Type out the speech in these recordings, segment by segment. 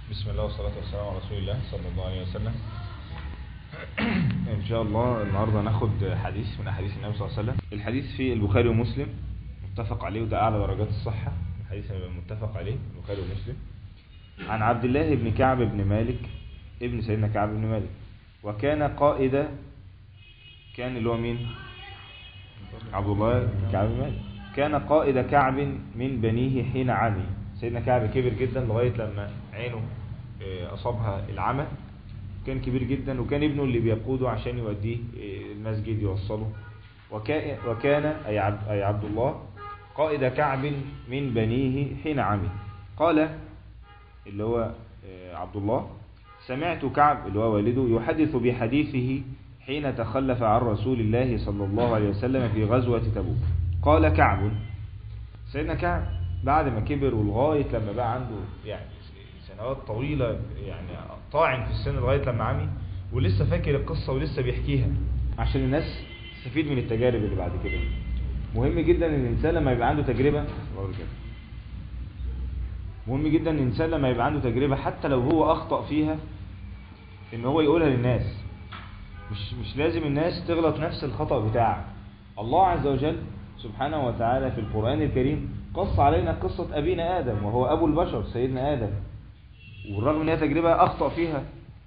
بسم الله والصلاة والسلام على رسول الله صلى الله عليه وسلم. إن شاء الله النهاردة ناخد حديث من أحاديث النبي صلى الله عليه وسلم. الحديث في البخاري ومسلم متفق عليه، وده أعلى درجات الصحة، الحديث متفق عليه البخاري ومسلم. عن عبد الله بن كعب بن مالك ابن سيدنا كعب بن مالك، وكان قائد، كان اللي هو مين؟ عبد الله بن كعب بن مالك، كان قائد كعب من بنيه حين عمي. سيدنا كعب كبر جدا لغاية لما عينه أصابها العمى، كان كبير جدا، وكان ابنه اللي بيقوده عشان يوديه المسجد يوصله. وكان أي عبد الله قائد كعب من بنيه حين عمي. قال اللي هو عبد الله: سمعت كعب اللي هو والده يحدث بحديثه حين تخلف عن رسول الله صلى الله عليه وسلم في غزوة تبوك. قال كعب، سيدنا كعب بعد ما كبر ولغاية لما بقى عنده يعني سنوات طويلة، يعني طاعن في السن لغاية لما عمي، ولسه فاكر القصة ولسه بيحكيها عشان الناس تستفيد من التجارب اللي بعد كده. مهم جدا ان الانسان لما يبقى عنده تجربة، مهم جدا ان الانسان لما يبقى عنده تجربة حتى لو هو اخطأ فيها ان هو يقولها للناس. مش لازم الناس تغلط نفس الخطأ بتاعك. الله عز وجل سبحانه وتعالى في القرآن الكريم قص علينا قصة أبينا آدم، وهو أبو البشر سيدنا آدم، والرغم أنها تجربة أخطأ فيها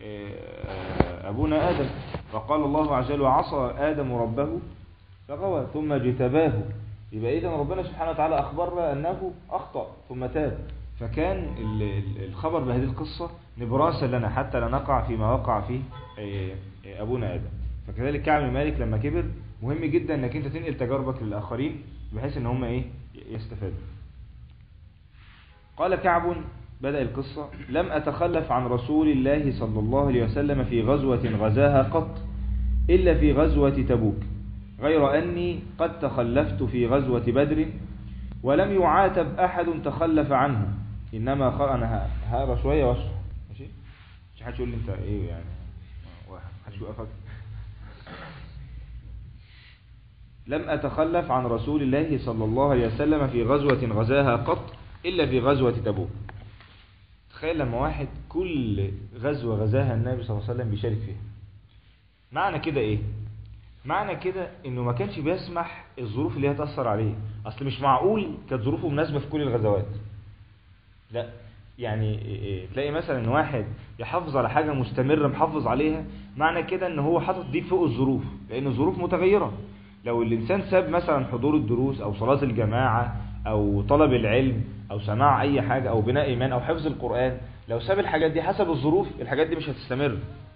أبونا آدم. فقال الله عز وجل: وعصى آدم ربه فغوى ثم اجتباه. يبقى إذن ربنا سبحانه وتعالى أخبرنا أنه أخطأ ثم تاب، فكان الخبر بهذه القصة نبراسا لنا حتى لا نقع فيما وقع فيه أبونا آدم. فكذلك كعب بن مالك لما كبر مهم جدا أنك أنت تنقل تجاربك للآخرين بحيث أن هم يستفادوا. قال كعب، بدأ القصة: لم أتخلف عن رسول الله صلى الله عليه وسلم في غزوة غزاها قط إلا في غزوة تبوك، غير أني قد تخلفت في غزوة بدر ولم يعاتب أحد تخلف عنه، إنما أنا هقرا شوية واشرح، ماشي؟ مش حد يقول لي أنت إيه يعني، واحد حد يوقفك. لم أتخلف عن رسول الله صلى الله عليه وسلم في غزوة غزاها قط إلا في غزوة تبوك. تخيل لما واحد كل غزوة غزاها النبي صلى الله عليه وسلم بيشارك فيها. معنى كده إيه؟ معنى كده إنه ما كانش بيسمح الظروف اللي هتأثر عليه. أصل مش معقول كانت ظروفه مناسبة في كل الغزوات، لا. يعني تلاقي مثلا إن واحد يحافظ على حاجة مستمرة محافظ عليها، معنى كده إن هو حاطط دي فوق الظروف، لأن الظروف متغيرة. لو الإنسان ساب مثلا حضور الدروس أو صلاة الجماعة أو طلب العلم أو سماع أي حاجة أو بناء إيمان أو حفظ القرآن، لو ساب الحاجات دي حسب الظروف، الحاجات دي مش هتستمر.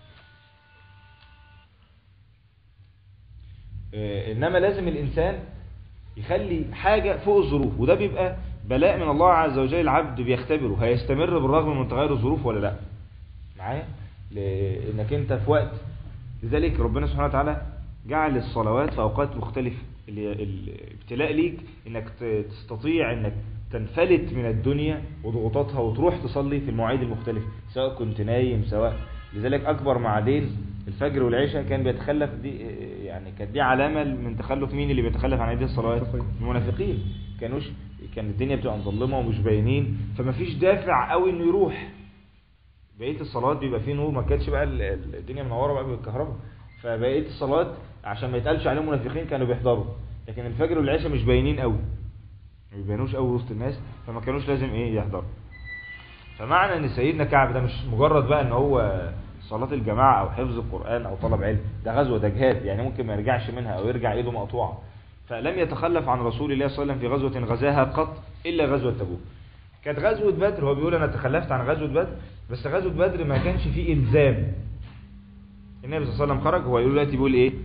إنما لازم الإنسان يخلي حاجة فوق الظروف، وده بيبقى بلاء من الله عز وجل. العبد بيختبره هيستمر بالرغم من تغير الظروف ولا لا معايا، لأنك أنت في وقت. لذلك ربنا سبحانه وتعالى جعل الصلوات في أوقات مختلفة، الابتلاء ليك انك تستطيع انك تنفلت من الدنيا وضغوطاتها وتروح تصلي في المواعيد المختلفة، سواء كنت نايم سواء. لذلك اكبر ميعادين الفجر والعشاء كان بيتخلف دي، يعني كانت دي علامة من تخلف مين اللي بيتخلف عن هذه الصلوات؟ المنافقين. كان الدنيا بتبقى مظلمة ومش باينين، فما فيش دافع قوي انه يروح. بقية الصلوات بيبقى فيه نور، ما كانتش بقى الدنيا منورة بقى بالكهرباء، فبقية الصلوات عشان ما يتقالش عليهم منافقين كانوا بيحضروا. لكن الفجر والعشاء مش باينين قوي، ما بيبانوش قوي وسط الناس، فما كانوش لازم يحضروا. فمعنى ان سيدنا كعب ده مش مجرد بقى ان هو صلاة الجماعة او حفظ القرآن او طلب علم، ده غزوة، ده جهاد، يعني ممكن ما يرجعش منها او يرجع ايده مقطوعة. فلم يتخلف عن رسول الله صلى الله عليه وسلم في غزوة غزاها قط الا غزوة تبوك. كانت غزوة بدر، هو بيقول انا تخلفت عن غزوة بدر، بس غزوة بدر ما كانش فيه الزام. النبي صلى الله عليه وسلم خرج، هو يقول دلوقتي بيقول ايه؟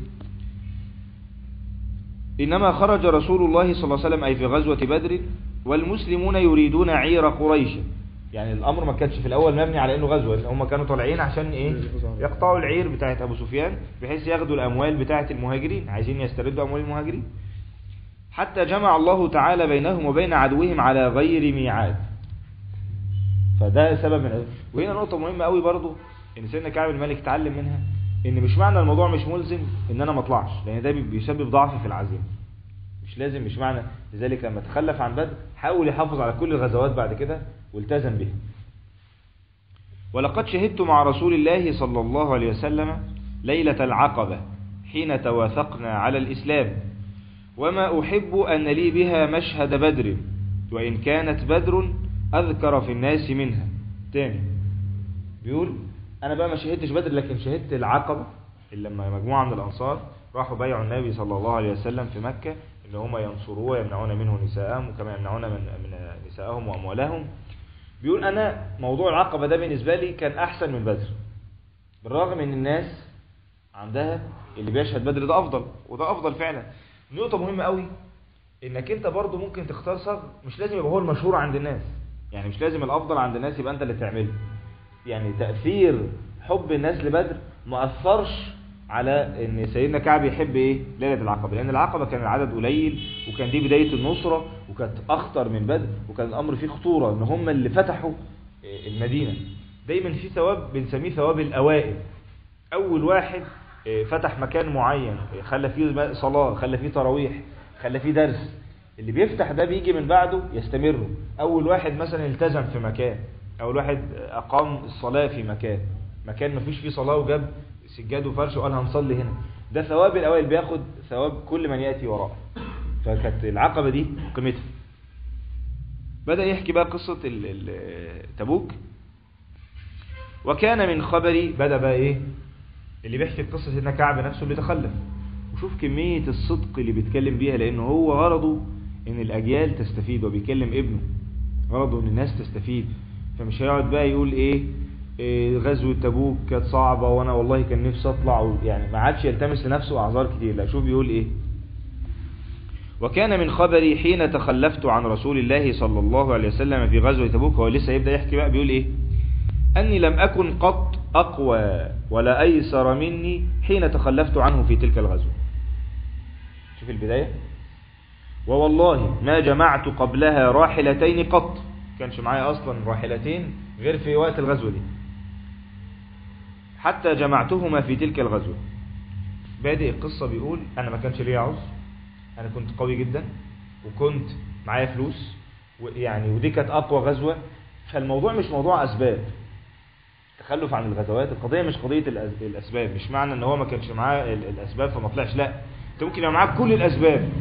إنما خرج رسول الله صلى الله عليه وسلم أي في غزوة بدر والمسلمون يريدون عير قريش. يعني الأمر ما كانش في الأول مبني على إنه غزوة، هم كانوا طالعين عشان يقطعوا العير بتاعت أبو سفيان بحيث ياخدوا الأموال بتاعت المهاجرين، عايزين يستردوا أموال المهاجرين. حتى جمع الله تعالى بينهم وبين عدوهم على غير ميعاد. فده سبب من. وهنا نقطة مهمة قوي برضو إن سيدنا كعب بن مالك اتعلم منها، ان مش معنى الموضوع مش ملزم ان انا ما اطلعش، لان ده بيسبب ضعف في العزيمه. مش لازم، مش معنى. لذلك لما تخلف عن بدر حاول يحافظ على كل الغزوات بعد كده والتزم بها. ولقد شهدت مع رسول الله صلى الله عليه وسلم ليلة العقبة حين تواثقنا على الإسلام، وما أحب أن لي بها مشهد بدر، وإن كانت بدر أذكر في الناس منها. تاني بيقول أنا بقى ما شهدتش بدر، لكن شهدت العقبة اللي لما مجموعة من الأنصار راحوا بايعوا النبي صلى الله عليه وسلم في مكة إن هم ينصروه ويمنعون منه نساءهم، وكما يمنعون من نساءهم وأموالهم. بيقول أنا موضوع العقبة ده بالنسبة لي كان أحسن من بدر، بالرغم إن الناس عندها اللي بيشهد بدر ده أفضل، وده أفضل فعلا. نقطة مهمة قوي إنك أنت برضو ممكن تختار صغر، مش لازم يبقى هو المشهور عند الناس، يعني مش لازم الأفضل عند الناس يبقى أنت اللي تعمله. يعني تأثير حب الناس لبدر ما أثرش على إن سيدنا كعب يحب إيه ليلة العقبة، لأن العقبة كان العدد قليل، وكان دي بداية النصرة، وكانت أخطر من بدر، وكان الأمر فيه خطورة إن هم اللي فتحوا المدينة. دايما في ثواب بنسميه ثواب الأوائل، أول واحد فتح مكان معين، خلى فيه صلاة، خلى فيه تراويح، خلى فيه درس، اللي بيفتح ده بيجي من بعده يستمر. أول واحد مثلا التزم في مكان، أول واحد أقام الصلاة في مكان ما فيش فيه صلاة وجاب سجاد وفرش وقال هنصلي هنا، ده ثواب الأوائل، بياخد ثواب كل من يأتي وراءه. فكانت العقبة دي قيمتها. بدأ يحكي بقى قصة تبوك. وكان من خبري، بدأ بقى إيه اللي بيحكي قصة سيدنا كعب نفسه اللي تخلف، وشوف كمية الصدق اللي بيتكلم بيها، لأنه هو غرضه إن الأجيال تستفيد، وبيكلم ابنه غرضه إن الناس تستفيد. فمش هيقعد بقى يقول إيه غزوة تبوك كانت صعبة وأنا والله كان نفسي أطلع، يعني ما عادش يلتمس لنفسه أعذار كتير. لا، شوف بيقول إيه. وكان من خبري حين تخلفت عن رسول الله صلى الله عليه وسلم في غزوة تبوك. هو لسه يبدأ يحكي بقى، بيقول إيه أني لم أكن قط أقوى ولا أيسر مني حين تخلفت عنه في تلك الغزوة. شوف البداية. ووالله ما جمعت قبلها راحلتين قط، كانش معايا أصلا راحلتين غير في وقت الغزوة دي، حتى جمعتهما في تلك الغزوة. بادئ القصة بيقول أنا ما كانش ليا عذر، أنا كنت قوي جدا وكنت معايا فلوس، ويعني ودي كانت أقوى غزوة. فالموضوع مش موضوع أسباب تخلف عن الغزوات، القضية مش قضية الأسباب، مش معنى ان هو ما كانش معاه الأسباب فما طلعش، لا، انت ممكن يبقى معاك كل الأسباب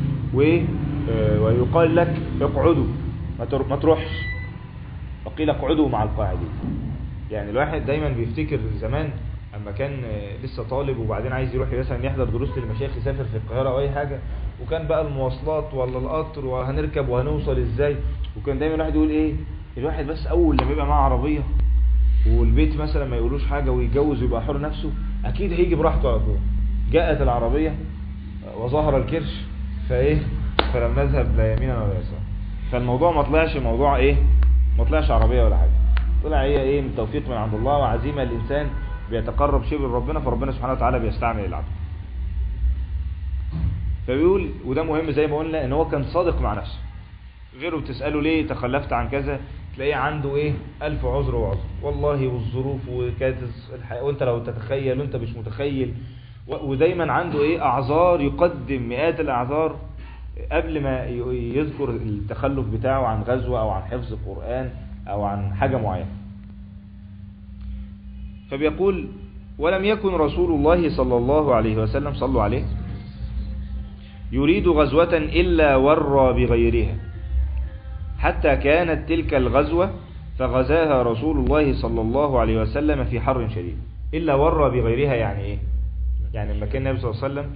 ويقال لك اقعدوا ما تروحش، وقيل اقعدوا مع القاعدين. يعني الواحد دايما بيفتكر زمان اما كان لسه طالب وبعدين عايز يروح مثلا يحضر دروس للمشايخ، يسافر في القاهرة او اي حاجة، وكان بقى المواصلات ولا القطر وهنركب وهنوصل ازاي، وكان دايما الواحد يقول ايه الواحد بس اول لما يبقى معاه عربية والبيت مثلا ما يقولوش حاجة ويتجوز ويبقى حر نفسه، اكيد هيجي براحته على طول. جاءت العربية وظهر الكرش فلم نذهب لا يمينا ولا يسارا. فالموضوع ما طلعش موضوع ما طلعش عربية ولا حاجة، طلع هي من توفيق من عند الله وعزيمة الانسان بيتقرب شبه لربنا، فربنا سبحانه وتعالى بيستعمل العبد. فبيقول وده مهم زي ما قلنا ان هو كان صادق مع نفسه. غيره بتسأله ليه تخلفت عن كذا، تلاقيه عنده 1000 عذر وعذر، والله والظروف وكانت وانت لو تتخيل وانت مش متخيل، ودايما عنده اعذار، يقدم مئات الاعذار قبل ما يذكر التخلف بتاعه عن غزوة او عن حفظ القرآن او عن حاجة معينة. فبيقول ولم يكن رسول الله صلى الله عليه وسلم صلوا عليه يريد غزوة إلا ورى بغيرها، حتى كانت تلك الغزوة فغزاها رسول الله صلى الله عليه وسلم في حر شديد. إلا ورى بغيرها يعني ايه؟ يعني لما كان النبي صلى الله عليه وسلم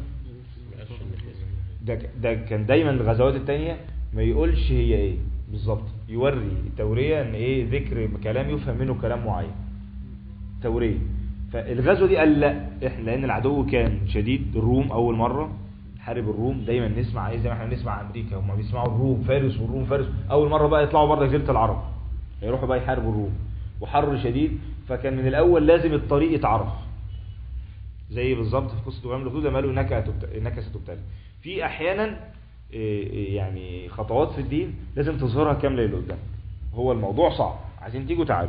ده كان دايما الغزوات التانية ما يقولش هي ايه بالظبط، يوري التورية ان ذكر كلام يفهم منه كلام معين، تورية. فالغزوة دي قال لا، احنا لان العدو كان شديد، الروم اول مرة حارب الروم، دايما نسمع زي ما احنا بنسمع امريكا هم بيسمعوا الروم فارس، والروم فارس، اول مرة بقى يطلعوا بره جزيرة العرب يروحوا بقى يحاربوا الروم، وحر شديد، فكان من الاول لازم الطريق يتعرف، زي بالظبط في قصة غلام الأخدود لما قالوا انك ستبتلى. في احيانا يعني خطوات في الدين لازم تظهرها كاملة اللي قدام، هو الموضوع صعب، عايزين تيجوا تعالوا.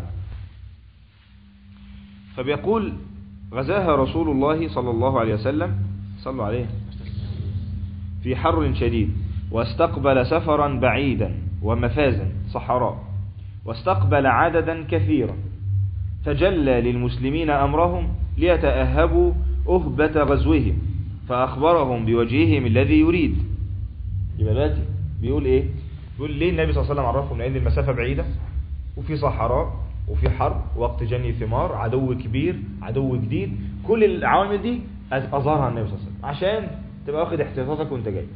فبيقول غزاها رسول الله صلى الله عليه وسلم صلوا عليه في حر شديد، واستقبل سفرا بعيدا ومفازا صحراء، واستقبل عددا كثيرا، فجلى للمسلمين أمرهم ليتأهبوا أهبة غزوهم فأخبرهم بوجههم الذي يريد. يبقى دلوقتي بيقول إيه؟ بيقول ليه النبي صلى الله عليه وسلم عرفهم؟ لأن المسافة بعيدة وفي صحراء وفي حرب وقت جني ثمار، عدو كبير، عدو جديد، كل العوامل دي أظهرها النبي صلى الله عليه وسلم عشان تبقى واخد احتياطاتك وانت جاي.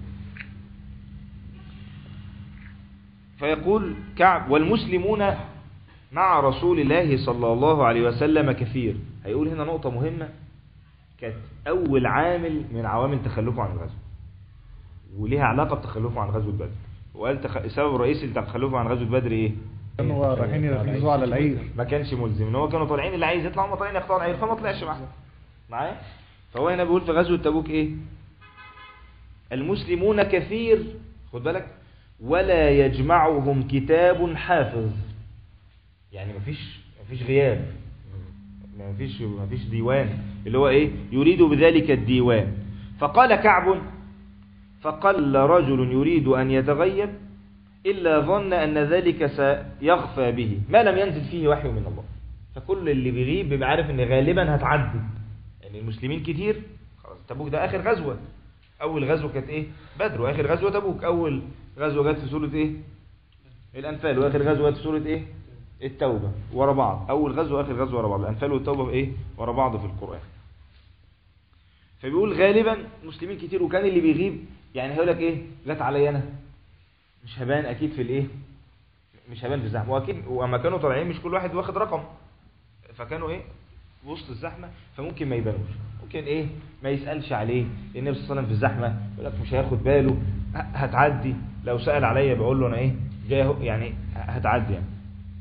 فيقول كعب: والمسلمون مع رسول الله صلى الله عليه وسلم كثير. هيقول هنا نقطة مهمة كانت أول عامل من عوامل تخلفه عن الغزو وليها علاقة بتخلفه عن غزوة بدر. وقال السبب الرئيسي لتخلفه عن غزوة بدر إيه؟ كانوا رايحين يركزوا على العير، ما كانش ملزم ان هو كانوا طالعين، اللي عايز يطلع هم طالعين يقطعوا العير فما طلعش معاه. فهو هنا بيقول في غزوة تبوك ايه؟ المسلمون كثير، خد بالك، ولا يجمعهم كتاب حافظ. يعني مفيش غياب، مفيش ديوان، اللي هو ايه؟ يريد بذلك الديوان. فقال كعب: فقل رجل يريد ان يتغيب إلا ظن أن ذلك سيغفى به ما لم ينزل فيه وحي من الله. فكل اللي بيغيب بيبقى عارف ان غالبا هتعدي، يعني المسلمين كتير. خلاص تبوك ده آخر غزوة، أول غزوة كانت إيه؟ بدر، وآخر غزوة تبوك. أول غزوة جت في سورة إيه؟ الأنفال، وآخر غزوة جت في سورة إيه؟ التوبة، ورا بعض. أول غزوة وآخر غزوة ورا بعض، الأنفال والتوبة في إيه؟ ورا بعض في القرآن. فبيقول غالبا مسلمين كتير، وكان اللي بيغيب يعني هيقول لك إيه؟ جت علي أنا، مش هبان اكيد في الايه، مش هبان في الزحمه. واكيد وما كانوا طالعين مش كل واحد واخد رقم، فكانوا ايه وسط الزحمه، فممكن ما يبانوش، ممكن ايه ما يسالش عليه النبي صلى الله عليه وسلم في الزحمه، يقول لك مش هياخد باله، هتعدي. لو سال عليا بقول له انا ايه جاي، يعني هتعدي يعني.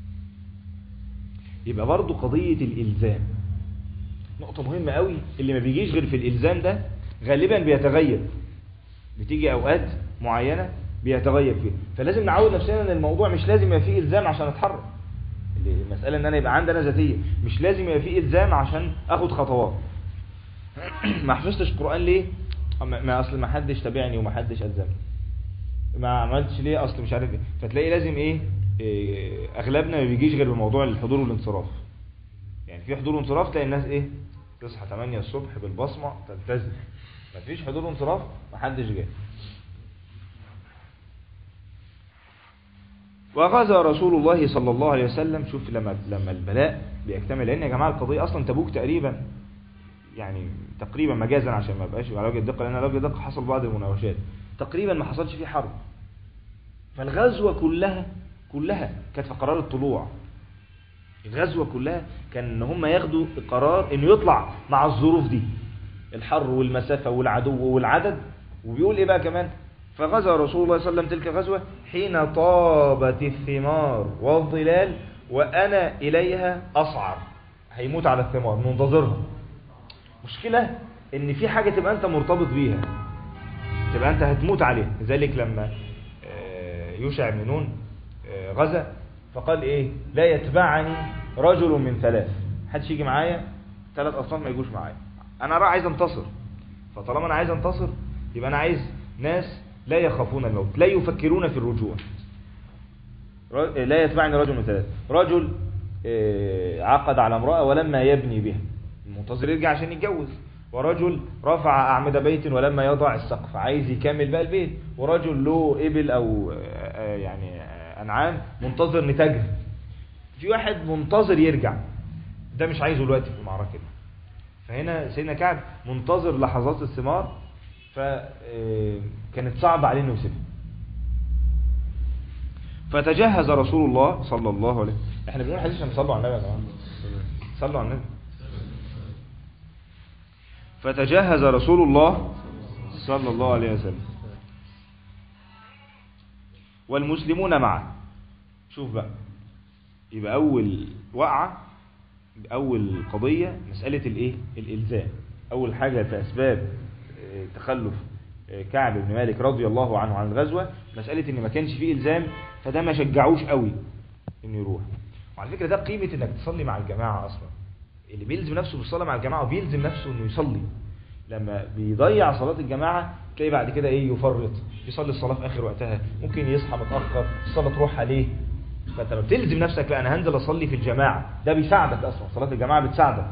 يبقى برضو قضيه الالزام نقطه مهمه قوي، اللي ما بيجيش غير في الالزام ده غالبا بيتغير، بتيجي اوقات معينه بيتغير فيه. فلازم نعود نفسنا ان الموضوع مش لازم يبقى فيه الزام عشان اتحرك. المساله ان انا يبقى عندنا ذاتيه، مش لازم يبقى فيه الزام عشان اخد خطوات. ما حفظتش قران ليه؟ ما اصل ما حدش تابعني وما حدش الزمني. ما عملتش ليه؟ اصل مش عارف ايه. فتلاقي لازم ايه اغلبنا ما بيجيش غير بموضوع الحضور والانصراف. يعني في حضور وانصراف تلاقي الناس ايه تصحى 8 الصبح بالبصمه تلتزم. ما فيش حضور وانصراف ما حدش جاي. وغزا رسول الله صلى الله عليه وسلم. شوف لما البلاء بيكتمل، لان يا جماعه القضيه اصلا تبوك تقريبا، يعني تقريبا مجازا عشان ما يبقاش على وجه الدقه، لان على وجه الدقه حصل بعض المناوشات، تقريبا ما حصلش فيه حرب. فالغزوه كلها كانت في قرار الطلوع. الغزوه كلها كان ان هم ياخدوا قرار انه يطلع مع الظروف دي، الحر والمسافه والعدو والعدد. وبيقول ايه بقى كمان؟ فغزا رسول الله صلى الله عليه وسلم تلك الغزوة حين طابت الثمار والظلال وأنا إليها أصعر. هيموت على الثمار، منتظرها. مشكلة إن في حاجة تبقى أنت مرتبط بيها، تبقى أنت هتموت عليها. لذلك لما يوشع بن نون غزا فقال إيه؟ لا يتبعني رجل من 3، محدش يجي معايا، 3 أصناف ما يجوش معايا. أنا عايز أنتصر، فطالما أنا عايز أنتصر يبقى أنا عايز ناس لا يخافون الموت، لا يفكرون في الرجوع. لا يتبعني رجل من 3، رجل عقد على امرأة ولما يبني بها، المنتظر يرجع عشان يتجوز، ورجل رفع أعمدة بيت ولما يضع السقف، عايز يكمل بقى البيت، ورجل له إبل أو يعني أنعام منتظر نتاجها. في واحد منتظر يرجع، ده مش عايزه دلوقتي في المعركة دي. فهنا سيدنا كعب منتظر لحظات الثمار، فكانت صعبة عليه انه يسيبها. فتجهز رسول الله صلى الله عليه وسلم. احنا بنقول حديث عشان صلوا على النبي يا جماعه، صلوا على النبي. فتجهز رسول الله صلى الله عليه وسلم والمسلمون معه. شوف بقى، يبقى اول وقعه، اول قضيه مساله الايه؟ الالزام. اول حاجه في اسباب تخلف كعب بن مالك رضي الله عنه عن الغزوة مسألة ان ما كانش فيه الزام، فده ما شجعوش قوي انه يروح. وعلى فكرة ده قيمة انك تصلي مع الجماعة اصلا. اللي بيلزم نفسه بالصلاة مع الجماعة وبيلزم نفسه انه يصلي، لما بيضيع صلاة الجماعة تلاقي بعد كده ايه؟ يفرط، يصلي الصلاة في اخر وقتها، ممكن يصحى متأخر، الصلاة تروح عليه. فانت لما بتلزم نفسك لا انا هنزل اصلي في الجماعه، ده بيساعدك اصلا، صلاه الجماعه بتساعدك.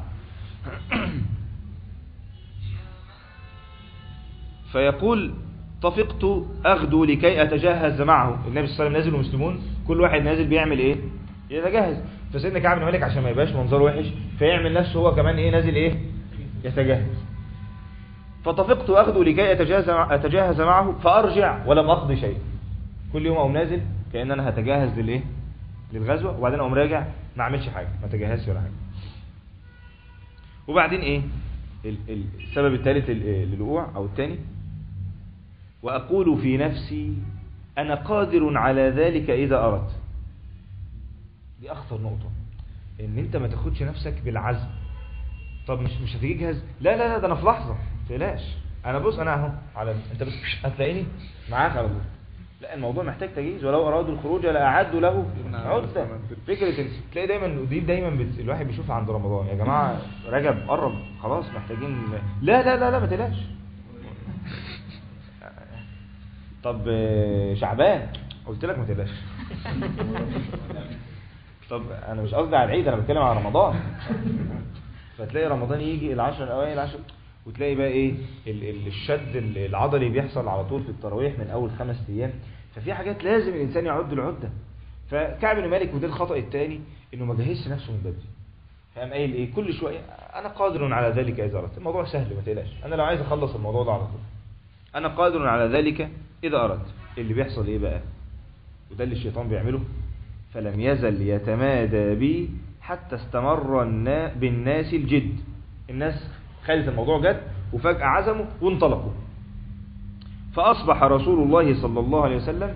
فيقول طفقت اغدو لكي اتجهز معه. النبي صلى الله عليه وسلم نازل ومسلمون كل واحد نازل بيعمل ايه؟ يتجهز. فسيدنا كعب بن مالك عشان ما يبقاش منظره وحش فيعمل نفسه هو كمان ايه؟ نازل ايه؟ يتجهز. فطفقت اغدو لكي اتجهز معه فارجع ولم اقضي شيء. كل يوم اقوم نازل كأن انا هتجهز للايه؟ للغزوه، وبعدين اقوم راجع ما اعملش حاجه، ما اتجهزش ولا حاجه. وبعدين ايه السبب الثالث للوقوع او الثاني؟ واقول في نفسي انا قادر على ذلك اذا اردت. دي اخطر نقطه، ان انت ما تاخدش نفسك بالعزم. طب مش هتجهز، لا ده انا في لحظه، ما تقلقش، انا بص انا اهو على انت بس هتلاقيني معاك على طول. لا الموضوع محتاج تجهيز، ولو ارادوا الخروج لاعدوا له عدة. فكره تلاقي دايما دي الواحد بيشوفها عند رمضان، يا جماعه رجب قرب خلاص محتاجين، لا ما تقلقش. طب شعبان قلت لك ما تقلقش. طب انا مش قصدي على العيد، انا بتكلم على رمضان. فتلاقي رمضان يجي العشر الاوائل وتلاقي بقى ايه الشد العضلي بيحصل على طول في التراويح من اول 5 ايام. ففي حاجات لازم الانسان يعد العده. فكعب بن مالك وده الخطأ الثاني، انه ما جهزش نفسه من بدري. فقام قايل ايه كل شويه انا قادر على ذلك اذا اردت. الموضوع سهل ما تقلقش، انا لو عايز اخلص الموضوع ده على طول انا قادر على ذلك اذا اردت. اللي بيحصل ايه بقى؟ وده اللي الشيطان بيعمله. فلم يزل يتمادى بي حتى استمر بالناس الجد. الناس خدت الموضوع جد وفجأة عزموا وانطلقوا. فأصبح رسول الله صلى الله عليه وسلم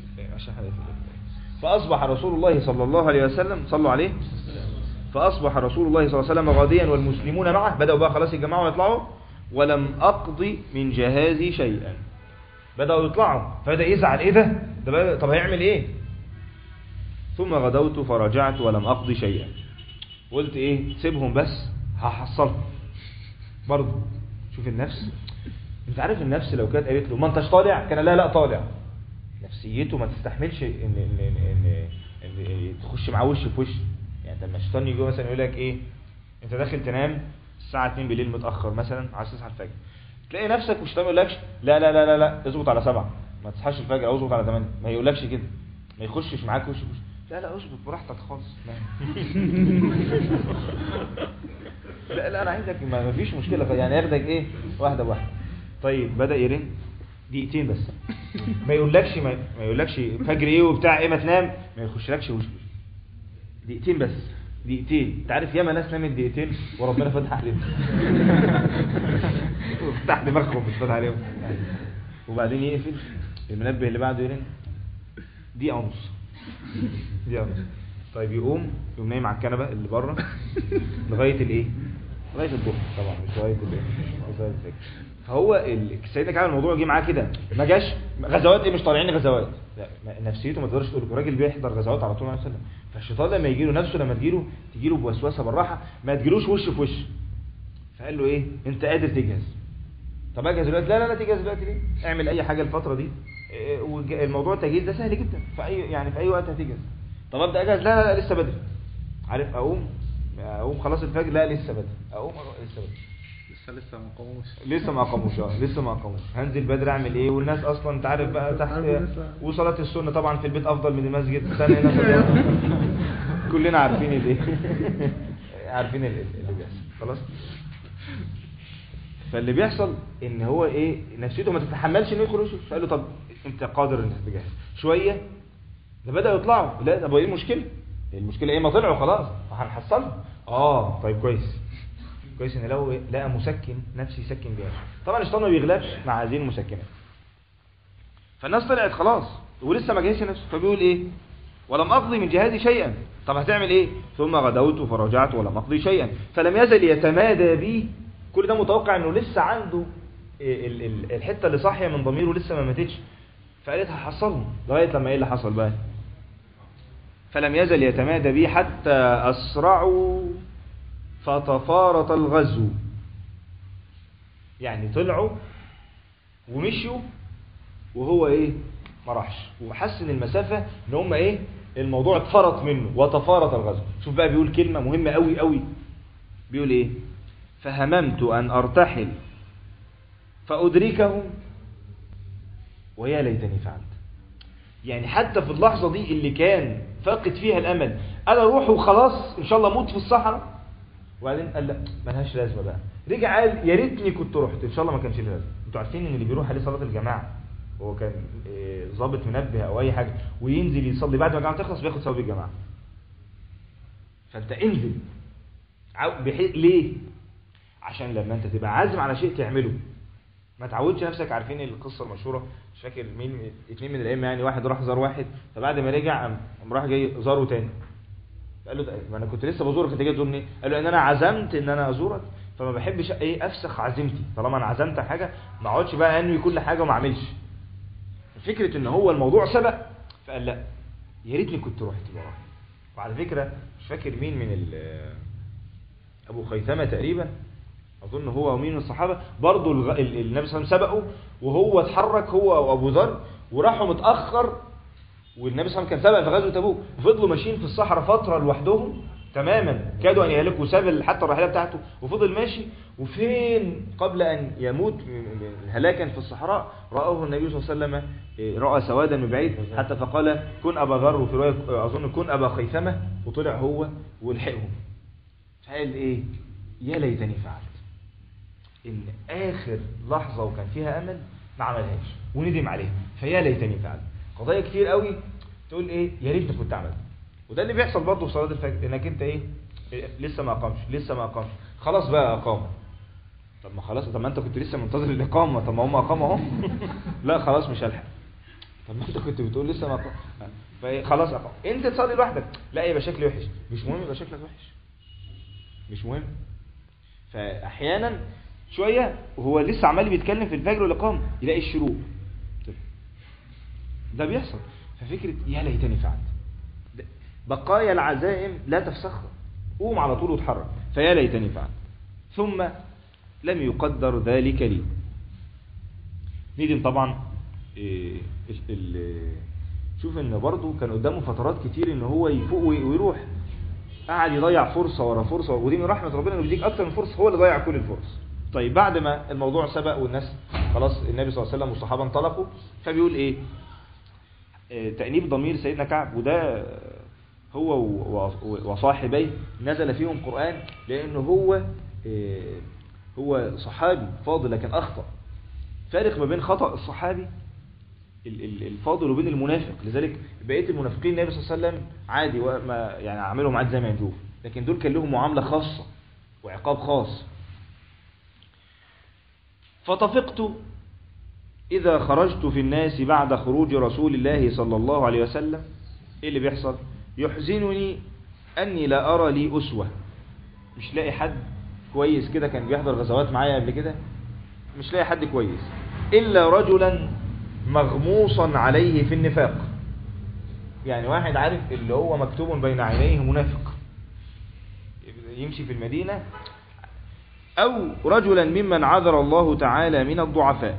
صلوا عليه. فأصبح رسول الله صلى الله عليه وسلم غاديا والمسلمون معه، بدأوا بقى خلاص الجماعة ويطلعوا، ولم أقضي من جهازي شيئا. بدأوا يطلعوا فبدأ يزعل، ايه ده طب هيعمل ايه؟ ثم غدوت فرجعت ولم أقضي شيئا. قلت ايه سيبهم بس هحصلهم برضه. شوف النفس، انت عارف النفس لو كانت قالت له ما انتش طالع كان لا طالع. نفسيته ما تستحملش ان تخش معاه وش في وش. يعني لما الشيطان يجي مثلا يقول لك ايه انت داخل تنام الساعه 2 بالليل متاخر مثلا عايز تصحى الفجر، تلاقي نفسك والشيطان يقول لكش لا اظبط على 7 ما تصحاش الفجر او اظبط على 8. ما يقولكش كده، ما يخشش معاك وش في وش. لا اظبط براحتك خالص. لا انا عايزك ما فيش مشكله يعني ياخدك ايه واحده بواحده. طيب بدا يرن دقيقتين بس، ما يقولكش فجر ايه وبتاع ايه ما تنام، ما يخشلكش وش دقيقتين بس. دقيقتين، انت عارف ياما ناس نامت دقيقتين وربنا فتح عليهم. فتح دماغهم مش فتح عليهم. وبعدين يقفل المنبه اللي بعده يرن دقيقه ونص. طيب يقوم نايم على الكنبه اللي بره لغايه الايه؟ لغايه الظهر طبعا، مش لغايه الايه؟ لغايه الفجر. فهو سيدنا كعب الموضوع جه معاه كده، ما جاش غزوات ايه مش طالعين غزوات، لا نفسيته ما تقدرش تقول. الراجل بيحضر غزوات على طول عليه السلام. فالشيطان لما يجي له نفسه لما تجي له بوسوسه بالراحه ما تجيلوش وش في وش. فقال له ايه انت قادر تجهز؟ طب اجهز دلوقتي؟ لا تجهز دلوقتي ليه؟ اعمل اي حاجه الفتره دي، والموضوع التجهيز ده سهل جدا في اي وقت هتجهز. طب ابدا اجهز؟ لا لسه بدري. عارف اقوم خلاص الفجر، لا لسه بدري. اقوم لسه بدري، لسه ما اقاموش. هنزل بدري اعمل ايه؟ والناس اصلا انت عارف بقى تحت، وصلاه السنه طبعا في البيت افضل من المسجد. كلنا عارفين عارفين اللي بيحصل خلاص. فاللي بيحصل ان هو ايه نفسيته ما تتحملش انه يدخل. فقال له طب انت قادر انك تجهز شويه. ده بدأوا يطلعوا، لا طب ايه المشكله؟ المشكله ايه؟ ما طلعوا خلاص هنحصلهم. طيب كويس ان لو لقى مسكن نفسي يسكن بيها. طبعا الشيطان ما بيغلبش مع هذه المسكنات. فالناس طلعت خلاص ولسه ما جهزش نفسه. فبيقول ايه ولم اقضي من جهازي شيئا. طب هتعمل ايه؟ ثم غدوت فرجعت ولم اقضي شيئا فلم يزل يتمادى بي. كل ده متوقع انه لسه عنده الحته اللي صاحيه من ضميره لسه ما ماتتش. فقالت هحصلهم لغايه لما ايه اللي حصل بقى؟ فلم يزل يتمادى بي حتى اسرعوا فتفارط الغزو. يعني طلعوا ومشوا وهو ايه ما راحش، وحس ان المسافه ان هم ايه الموضوع اتفرط منه وتفارط الغزو. شوف بقى بيقول كلمة مهمة قوي قوي، بيقول ايه؟ فهممت ان ارتحل فادركهم ويا ليتني فعلت. يعني حتى في اللحظة دي اللي كان فاقد فيها الامل، انا اروح وخلاص ان شاء الله اموت في الصحراء، وبعدين قال لا ملهاش لازمه بقى، رجع قال يا ريتني كنت رحت، ان شاء الله ما كانش لازم. انتوا عارفين ان اللي بيروح عليه صلاه الجماعه هو كان ضابط منبه او اي حاجه وينزل يصلي بعد ما الجماعه تخلص بياخد ثواب الجماعه. فانت انزل ليه؟ عشان لما انت تبقى عازم على شيء تعمله، ما تعودش نفسك. عارفين القصه المشهوره، مش فاكر مين، اتنين من الائمه يعني، واحد راح زار واحد، فبعد ما رجع قام راح جاي زاره تاني، قال له ما انا كنت لسه بزورك، انت جاي تزورني؟ قال له ان انا عزمت ان انا ازورك، فما بحبش ايه افسخ عزيمتي، طالما انا عزمت حاجه ما اقعدش بقى انوي كل حاجه وما اعملش. فكره ان هو الموضوع سبق، فقال لا يا ريتني كنت رحت وراه. وعلى فكره مش فاكر مين من ابو خيثمه تقريبا، اظن هو ومين من الصحابه برضه النبي صلى الله عليه وسلم سبقه وهو اتحرك هو وابو ذر وراحوا متاخر، والنبي صلى الله عليه وسلم كان سبق في غزوه تبوك، وفضلوا ماشيين في الصحراء فتره لوحدهم تماما، كادوا ان يهلكوا، ساب حتى الراحله بتاعته وفضل ماشي، وفين قبل ان يموت هلاكا في الصحراء رآه النبي صلى الله عليه وسلم، رأى سوادا من بعيد حتى فقال كن ابا ذر، وفي روايه اظن كن ابا خيثمه، وطلع هو ولحقهم. فقال ايه؟ يا ليتني فعلت. ان اخر لحظه وكان فيها امل ما عملهاش وندم عليها، فيا ليتني فعلت. قضايا كتير قوي تقول ايه يا ريتني كنت عملت. وده اللي بيحصل برضه في صلاه الفجر، انك انت ايه لسه ما اقامش خلاص بقى اقام. طب ما خلاص، طب ما انت كنت لسه منتظر الاقامه، طب ما هم اقاموا اهو لا خلاص مش هلحق. طب ما انت كنت بتقول لسه ما اقام، خلاص اقام. انت تصلي لوحدك، لا يبقى شكلي وحش، مش مهم يبقى شكلك وحش، مش مهم. فاحيانا شويه وهو لسه عمال بيتكلم في الفجر والاقامه يلاقي الشروق، ده بيحصل. ففكره يا ليتني فعلت، بقايا العزائم لا تفسخها، قوم على طول واتحرك، فيا ليتني فعلت. ثم لم يقدر ذلك لي. ندم طبعا. شوف ان برضه كان قدامه فترات كتير ان هو يفوق ويروح، قاعد يضيع فرصه ورا فرصه، ودي من رحمه ربنا انه بيديك اكتر من فرصه، هو اللي ضيع كل الفرص. طيب بعد ما الموضوع سبق والناس خلاص النبي صلى الله عليه وسلم والصحابه انطلقوا، فبيقول ايه؟ تأنيب ضمير سيدنا كعب، وده هو وصاحبيه نزل فيهم قرآن، لأنه هو صحابي فاضل لكن أخطأ. فارق ما بين خطأ الصحابي الفاضل وبين المنافق. لذلك بقية المنافقين النبي صلى الله عليه وسلم عادي، وما يعني عاملهم عادي زي ما ينجوه، لكن دول كان لهم معاملة خاصة وعقاب خاص. فطفقت إذا خرجت في الناس بعد خروج رسول الله صلى الله عليه وسلم. إيه اللي بيحصل؟ يحزنني أني لا أرى لي أسوة، مش لاقي حد كويس كده كان بيحضر غزوات معايا قبل كده، مش لاقي حد كويس إلا رجلا مغموصا عليه في النفاق. يعني واحد عارف اللي هو مكتوب بين عينيه منافق يمشي في المدينة، أو رجلا ممن عذر الله تعالى من الضعفاء.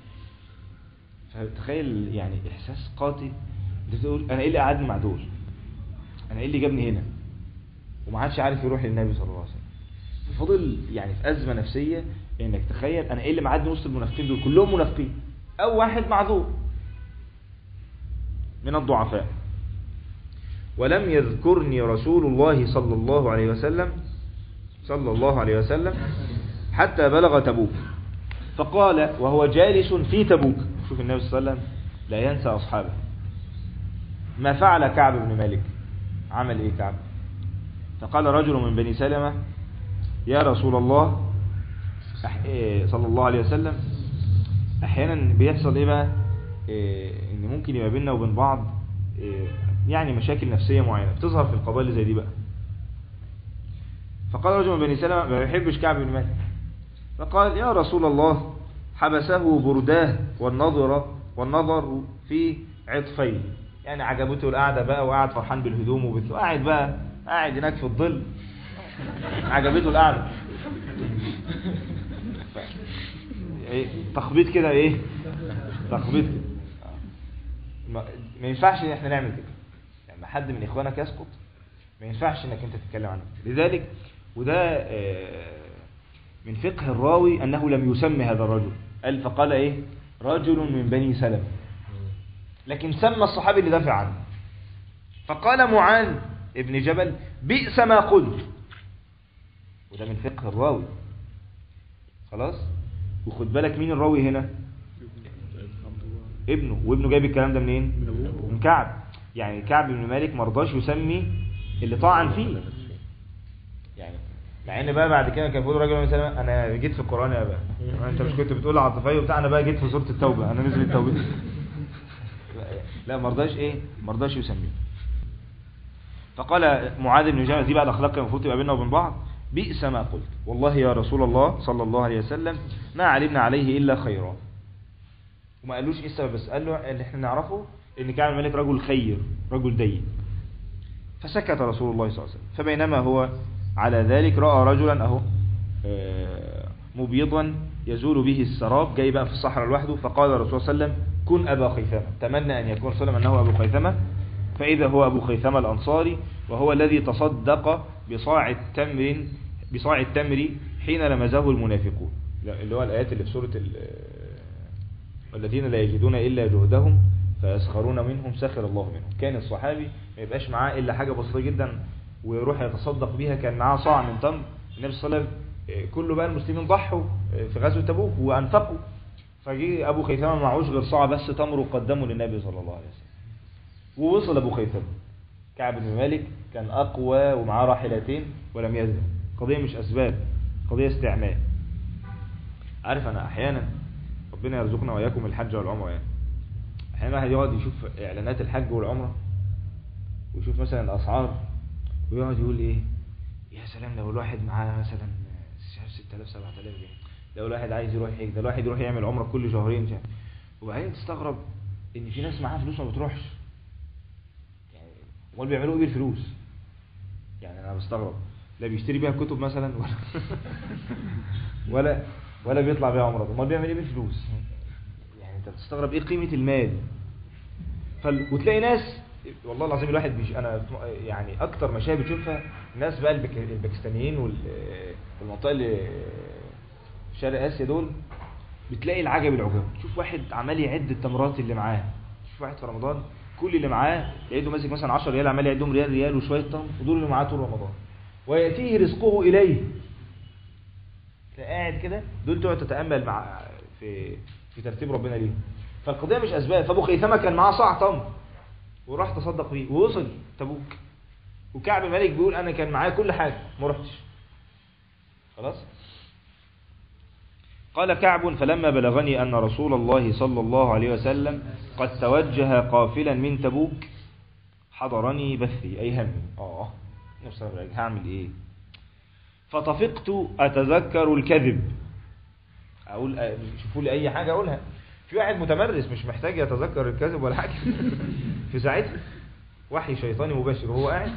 فتخيل يعني إحساس قاتل، تقول أنا إيه اللي قعدني مع دول، أنا إيه اللي جابني هنا، وما عادش عارف يروح للنبي صلى الله عليه وسلم. ففضل يعني في أزمة نفسية، إنك تخيل أنا إيه اللي معدني وسط المنافقين دول كلهم منافقين، أو واحد معذور من الضعفاء. ولم يذكرني رسول الله صلى الله عليه وسلم حتى بلغ تبوك، فقال وهو جالس في تبوك. شوف النبي صلى الله عليه وسلم لا ينسى أصحابه. ما فعل كعب بن مالك؟ عمل إيه كعب؟ فقال رجل من بني سلمة يا رسول الله صلى الله عليه وسلم، أحيانا بيحصل إيه بقى، إن ممكن يبقى بيننا وبين بعض يعني مشاكل نفسية معينة بتظهر في القضايا اللي زي دي بقى. فقال رجل من بني سلمة ما يحبش كعب بن مالك، فقال يا رسول الله حبسه برداه والنظر في عطفين. يعني عجبته القعدة بقى، وقعد فرحان بالهدوم وبيته، قاعد هناك في الظل، عجبته القعدة. تخبيط كده ايه، تخبيط كده. ما ينفعش ان احنا نعمل كده. يعني حد من إخوانك يسقط ما ينفعش إنك أنت تتكلم عنه. لذلك وده من فقه الراوي أنه لم يسمي هذا الرجل، قال فقال إيه رجل من بني سلمة، لكن سمى الصحابي اللي دافع عنه. فقال معاذ ابن جبل بئس ما قلت، وده من فقه الراوي. خلاص. وخد بالك مين الراوي هنا؟ ابنه. وابنه جايب الكلام ده منين؟ من كعب. يعني كعب بن مالك مرضاش يسمي اللي طعن فيه، يعني مع ان بقى بعد كده كان بيقول راجل مثلا انا جيت في القران يا بقى انت مش كنت بتقول عاطفيه وبتاع، انا بقى جيت في سوره التوبه انا نزل التوبه. لا مرضاش يسميه. فقال معاذ بن جبل، دي بقى الاخلاق المفروض تبقى بيننا وبين بعض، بئس ما قلت والله يا رسول الله صلى الله عليه وسلم ما علمنا عليه الا خيرا. وما قالوش ايه السبب، بس قال له اللي احنا نعرفه ان كعب الملك رجل خير رجل دين. فسكت رسول الله صلى الله عليه وسلم. فبينما هو على ذلك رأى رجلا اهو مبيضا يزول به السراب، جاي بقى في الصحراء لوحده. فقال الرسول صلى الله عليه وسلم كن أبا خيثمة، تمنى أن يكون صلى الله عليه وسلم أنه أبو خيثمة. فإذا هو أبو خيثمة الأنصاري، وهو الذي تصدق بصاع التمر حين لمزه المنافقون، اللي هو الآيات اللي في سورة الذين لا يجدون إلا جهدهم فيسخرون منهم سخر الله منهم. كان الصحابي ما يبقاش معاه إلا حاجة بسيطة جدا ويروح يتصدق بيها، كان معاه صاع من تمر. النبي صلى الله عليه وسلم كله بقى المسلمين ضحوا في غزوة تبوك وأنفقوا، فجي أبو خيثمة معهوش غير صاع بس تمر وقدمه للنبي صلى الله عليه وسلم. ووصل أبو خيثمة. كعب بن مالك كان أقوى ومعاه راحلتين ولم يذهب. قضية مش أسباب، قضية استعمال. عارف أنا أحيانا ربنا يرزقنا وإياكم الحج والعمرة، يعني أحيانا واحد يقعد يشوف إعلانات الحج والعمرة ويشوف مثلا الأسعار ويقعد يقول إيه يا سلام لو الواحد معاه مثلا 6000 7000 جنيه، لو الواحد عايز يروح يحج، ده الواحد يروح يعمل عمرة كل شهرين يعني. وبعدين تستغرب ان في ناس معاها فلوس ما بتروحش، يعني امال بيعملوا ايه بالفلوس؟ يعني انا بستغرب، لا بيشتري بيها كتب مثلا ولا بيطلع بيها عمره، امال بيعمل ايه بالفلوس؟ يعني انت بتستغرب ايه قيمة المال. وتلاقي ناس والله العظيم الواحد انا يعني اكتر مشاهد بتشوفها الناس بقى الباكستانيين والمنطقه اللي في شرق اسيا دول، بتلاقي العجب العجاب. تشوف واحد عمال يعد التمرات اللي معاه، تشوف واحد في رمضان كل اللي معاه يعده ماسك مثلا 10 ريال عمال يعدهم ريال وشويه تمر، ودول اللي معاه طول رمضان وياتيه رزقه اليه. قاعد كده دول تقعد تتامل مع في ترتيب ربنا ليه. فالقضيه مش اسباب. فابو خيثمه كان معاه صاع تمر وراح تصدق بيه ووصل تبوك، وكعب مالك بيقول انا كان معايا كل حاجه ما رحتش. خلاص. قال كعب فلما بلغني ان رسول الله صلى الله عليه وسلم قد توجه قافلا من تبوك حضرني بثي اي همي. نفسي هعمل ايه؟ فطفقت اتذكر الكذب، اقول شوفوا لي اي حاجه اقولها. في واحد متمرس مش محتاج يتذكر الكذب ولا حاجه في ساعتها وحي شيطاني مباشر وهو قاعد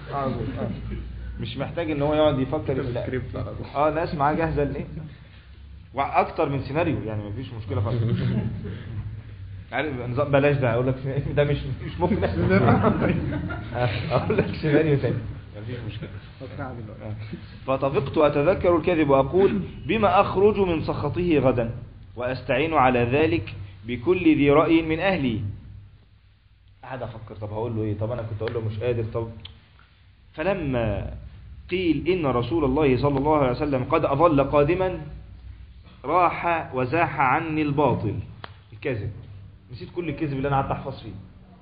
مش محتاج ان هو يقعد يفكر في ناس معاه جاهزه لايه واكتر من سيناريو، يعني مفيش مشكله خالص. عارف نظام بلاش ده، اقول لك ده مش ممكن اقول لك سيناريو ثاني مفيش مشكله. فطفقت اتذكر الكذب واقول بما اخرج من سخطه غدا واستعين على ذلك بكل ذي راي من اهلي. قاعد افكر طب هقول له ايه؟ طب انا كنت اقول له مش قادر. طب فلما قيل ان رسول الله صلى الله عليه وسلم قد اظل قادما راح وزاح عني الباطل الكذب، نسيت كل الكذب اللي انا قعدت احفظ فيه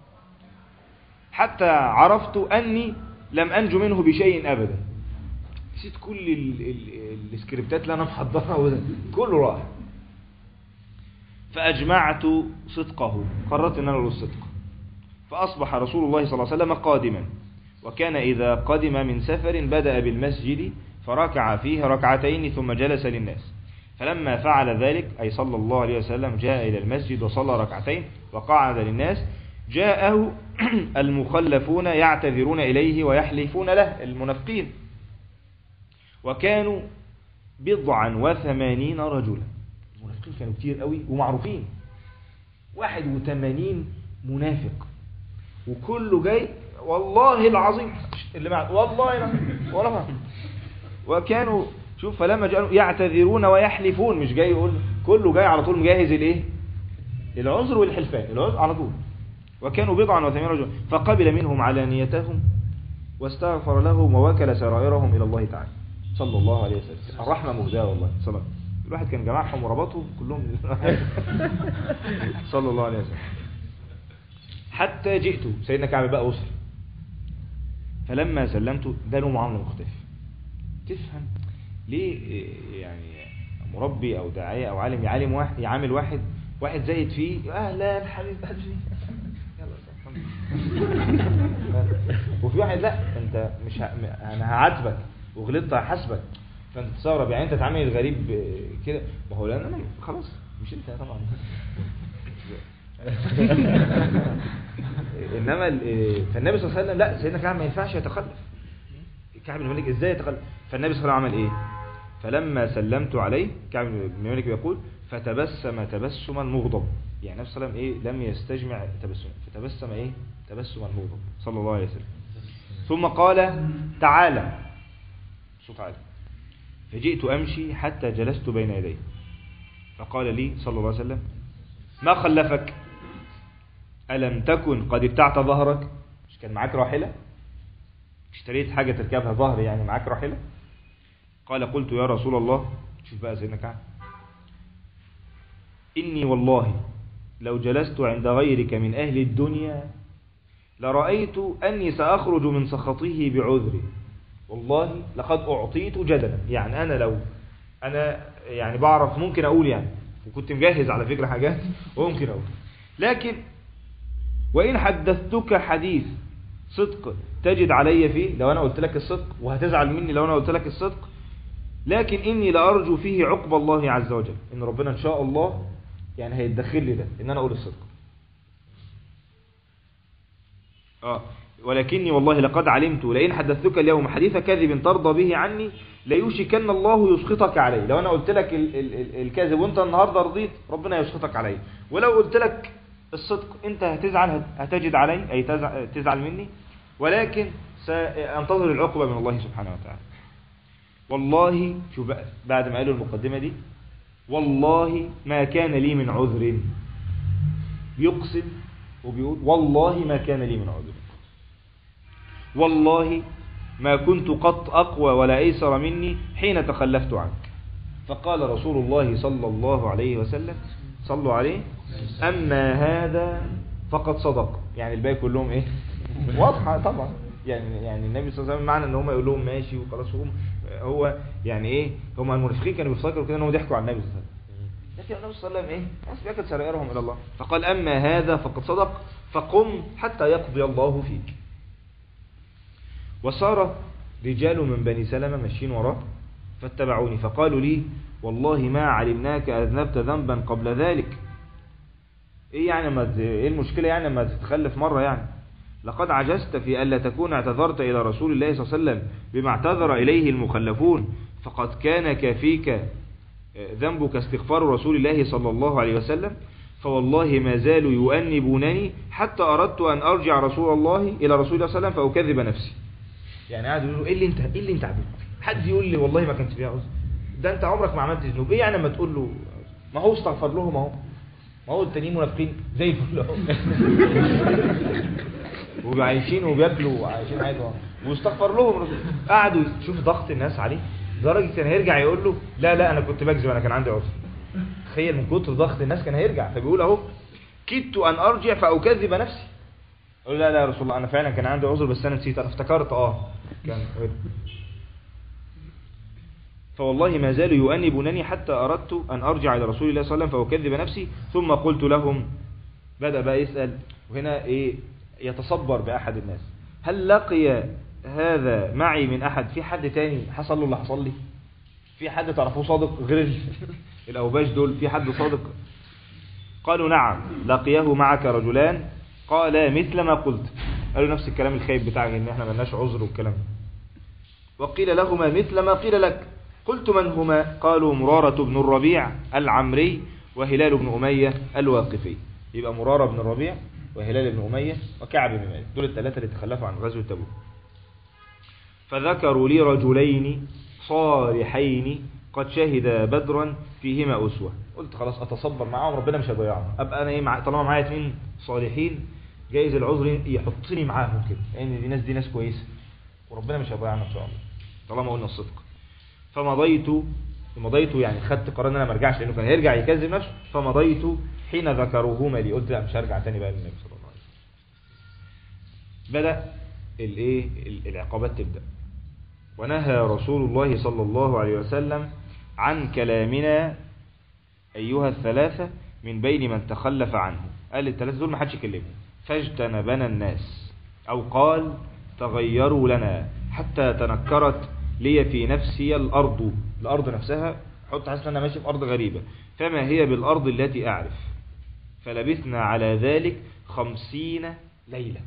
حتى عرفت اني لم انجو منه بشيء ابدا. نسيت كل السكريبتات اللي انا محضرها كله راح. فاجمعت صدقه، قررت ان انا اقول الصدق. فاصبح رسول الله صلى الله عليه وسلم قادما، وكان اذا قدم من سفر بدأ بالمسجد فركع فيه ركعتين ثم جلس للناس. فلما فعل ذلك أي صلى الله عليه وسلم جاء إلى المسجد وصلى ركعتين وقعد للناس، جاءه المخلفون يعتذرون إليه ويحلفون له، المنافقين، وكانوا 89 رجلا. المنافقين كانوا كتير قوي ومعروفين، 81 منافق وكله جاي والله العظيم اللي بعد والله العظيم ولا. وكانوا شوف فلما جاءوا يعتذرون ويحلفون، مش جاي يقول، كله جاي على طول مجهز الايه، العذر والحلفان، العذر على طول. وكانوا بضعا وثمانين رجلا فقبل منهم علانيتهم واستغفر لهم ووكل سرائرهم الى الله تعالى صلى الله عليه وسلم. الرحمه مهداه والله صلى. الواحد كان جمعهم وربطهم كلهم صلى الله عليه وسلم. حتى جئت سيدنا كعب بقى وصل، فلما سلمت ده له معامله مختلفه. تفهم ليه يعني مربي او داعيه او عالم يعامل واحد زايد فيه اهلا حبيب قلبي وفي واحد لا انت مش انا هعاتبك وغلطت هحاسبك، فانت تستغرب يعني انت تعامل الغريب كده. ما هو لان انا خلاص مش انت طبعا انما فالنبي صلى الله عليه وسلم لا، سيدنا كعب ما ينفعش يتخلف. كعب بن مالك ازاي يتخلف؟ فالنبي صلى الله عليه وسلم عمل ايه؟ فلما سلمت عليه كعب بن مالك بيقول فتبسم تبسما مغضب، يعني النبي صلى الله عليه وسلم لم يستجمع تبسما، فتبسم تبسما مغضب صلى الله عليه وسلم. ثم قال تعالى، صوت عالي، فجئت امشي حتى جلست بين يديه فقال لي صلى الله عليه وسلم ما خلفك؟ ألم تكن قد ابتعت ظهرك؟ مش كان معاك راحلة؟ اشتريت حاجة تركبها ظهر، يعني معاك راحلة؟ قال قلت يا رسول الله، شوف بقى سيدنا كعب، إني والله لو جلست عند غيرك من أهل الدنيا لرأيت أني سأخرج من سخطه بعذري، والله لقد أعطيت جدلا. يعني أنا يعني بعرف ممكن أقول يعني، وكنت مجهز على فكرة حاجات وممكن أقول، لكن وإن حدثتك حديث صدق تجد علي فيه، لو أنا قلت لك الصدق وهتزعل مني لو أنا قلت لك الصدق، لكن إني لأرجو فيه عقب الله عز وجل، إن ربنا إن شاء الله يعني هيتدخل لي ده إن أنا أقول الصدق. ولكني والله لقد علمت لئن حدثتك اليوم حديث كذب ترضى به عني ليوشكن الله يسخطك عليه. لو أنا قلت لك الكذب وأنت النهاردة رضيت، ربنا يسخطك عليه. ولو قلت لك الصدق أنت هتجد علي، أي تزعل مني، ولكن سأنتظر العقبة من الله سبحانه وتعالى. والله شوف بعد ما قالوا المقدمة دي، والله ما كان لي من عذر، بيقسم وبيقول والله ما كان لي من عذر، والله ما كنت قط أقوى ولا أيسر مني حين تخلفت عنك. فقال رسول الله صلى الله عليه وسلم صلوا عليه أما هذا فقد صدق. يعني الباقي كلهم إيه؟ واضحة طبعا. يعني النبي صلى الله عليه وسلم معنى ان هم يقول لهم ماشي وخلاص، هو يعني ايه، هم المنافقين كانوا بيفتكروا كده انهم ضحكوا على النبي صلى الله عليه وسلم، لكن النبي صلى الله عليه وسلم ايه، بس بياكل سرائرهم الى الله. فقال اما هذا فقد صدق فقم حتى يقضي الله فيك. وصار رجال من بني سلمة ماشيين وراه فاتبعوني فقالوا لي والله ما علمناك اذنبت ذنبا قبل ذلك. ايه يعني ايه المشكله يعني ما تتخلف مره؟ يعني لقد عجزت في ألا تكون اعتذرت إلى رسول الله صلى الله عليه وسلم بما اعتذر إليه المخلفون، فقد كان كافيك ذنبك استغفار رسول الله صلى الله عليه وسلم، فوالله ما زالوا يؤنبونني حتى أردت أن أرجع رسول الله إلى رسول الله صلى الله عليه وسلم فأكذب نفسي. يعني قاعد يقولوا إيه اللي انت عبد، حد يقول لي والله ما كنت فيها عذر، ده انت عمرك ما عملت ذنوب، ايه يعني ما تقول له ما هو استغفر لهم، ما هو التانيين منافقين زي الفل اهو وعايشين وبياكلوا وعايشين عادي واستغفر لهم. قعدوا يشوف ضغط الناس عليه لدرجه كان هيرجع يقول له لا انا كنت بكذب، انا كان عندي عذر. تخيل من كتر ضغط الناس كان هيرجع. فبيقول اهو كدت ان ارجع فاكذب نفسي، اقول لا يا رسول الله انا فعلا كان عندي عذر بس انا نسيت، انا افتكرت كان فوالله ما زالوا يؤنبونني حتى اردت ان ارجع الى رسول الله صلى الله عليه وسلم فاكذب نفسي. ثم قلت لهم، بدأ بقى يسأل وهنا ايه، يتصبر بأحد الناس، هل لقي هذا معي من أحد؟ في حد تاني حصل له اللي حصل لي؟ في حد تعرفوه صادق غير الأوباش دول؟ في حد صادق؟ قالوا نعم لقيه معك رجلان قال مثل ما قلت. قالوا نفس الكلام الخايب بتاعك ان احنا ملناش عذر والكلام. وقيل لهما مثل ما قيل لك. قلت من هما؟ قالوا مرارة بن الربيع العمري وهلال بن أمية الواقفي. يبقى مرارة بن الربيع وهلال بن أمية وكعب بن مالك، دول الثلاثة اللي تخلفوا عن غزوة تبوك. فذكروا لي رجلين صالحين قد شهدا بدرا فيهما أسوة. قلت خلاص أتصبر معاهم، ربنا مش هيضيعهم، أبقى أنا إيه طالما معايا 2 صالحين جايز العذر يحطني معاهم كده، لأن يعني دي ناس كويسة وربنا مش هيضيعنا إن شاء الله طالما قلنا الصدق. فمضيت يعني خدت قرار ان انا ما ارجعش، لانه كان هيرجع يكذب نفسه. فمضيت حين ذكروهما لي، قلت لا مش هرجع تاني بقى للنبي صلى الله عليه وسلم. بدأ العقابات تبدأ. ونهى رسول الله صلى الله عليه وسلم عن كلامنا أيها الثلاثة من بين من تخلف عنه. قال الثلاثة دول ما حدش يكلمهم. فاجتنبنا الناس، أو قال تغيروا لنا حتى تنكرت لي في نفسي الأرض نفسها، حط حاسس أن أنا ماشي في أرض غريبة، فما هي بالأرض التي أعرف. فلبثنا على ذلك 50 ليلة.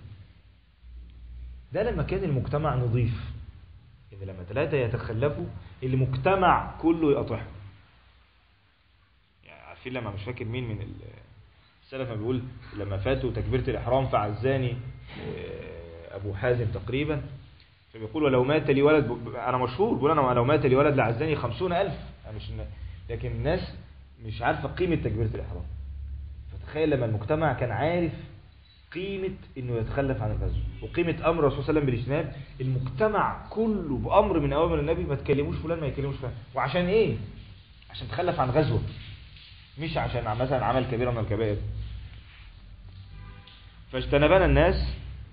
ده لما كان المجتمع نظيف، إن لما 3 يتخلفوا المجتمع كله يقطعهم. يعني عارفين لما مش فاكر مين من السلف بيقول لما فاتوا تكبيرة الإحرام فعزاني أبو حازم تقريبا، فبيقول ولو مات لي ولد، أنا مشهور بقول أنا لو مات لي ولد لعزاني 50,000. لكن الناس مش عارفة قيمة تكبيرة الإحرام. فتخيل لما المجتمع كان عارف قيمة إنه يتخلف عن الغزو وقيمة أمر الرسول صلى الله عليه وسلم بالاجتناب، المجتمع كله بأمر من أوامر النبي ما تكلموش فلان، ما يكلموش فلان. وعشان إيه؟ عشان تخلف عن غزوة، مش عشان مثلا عمل كبيرة من الكبائر. فاجتنبنا الناس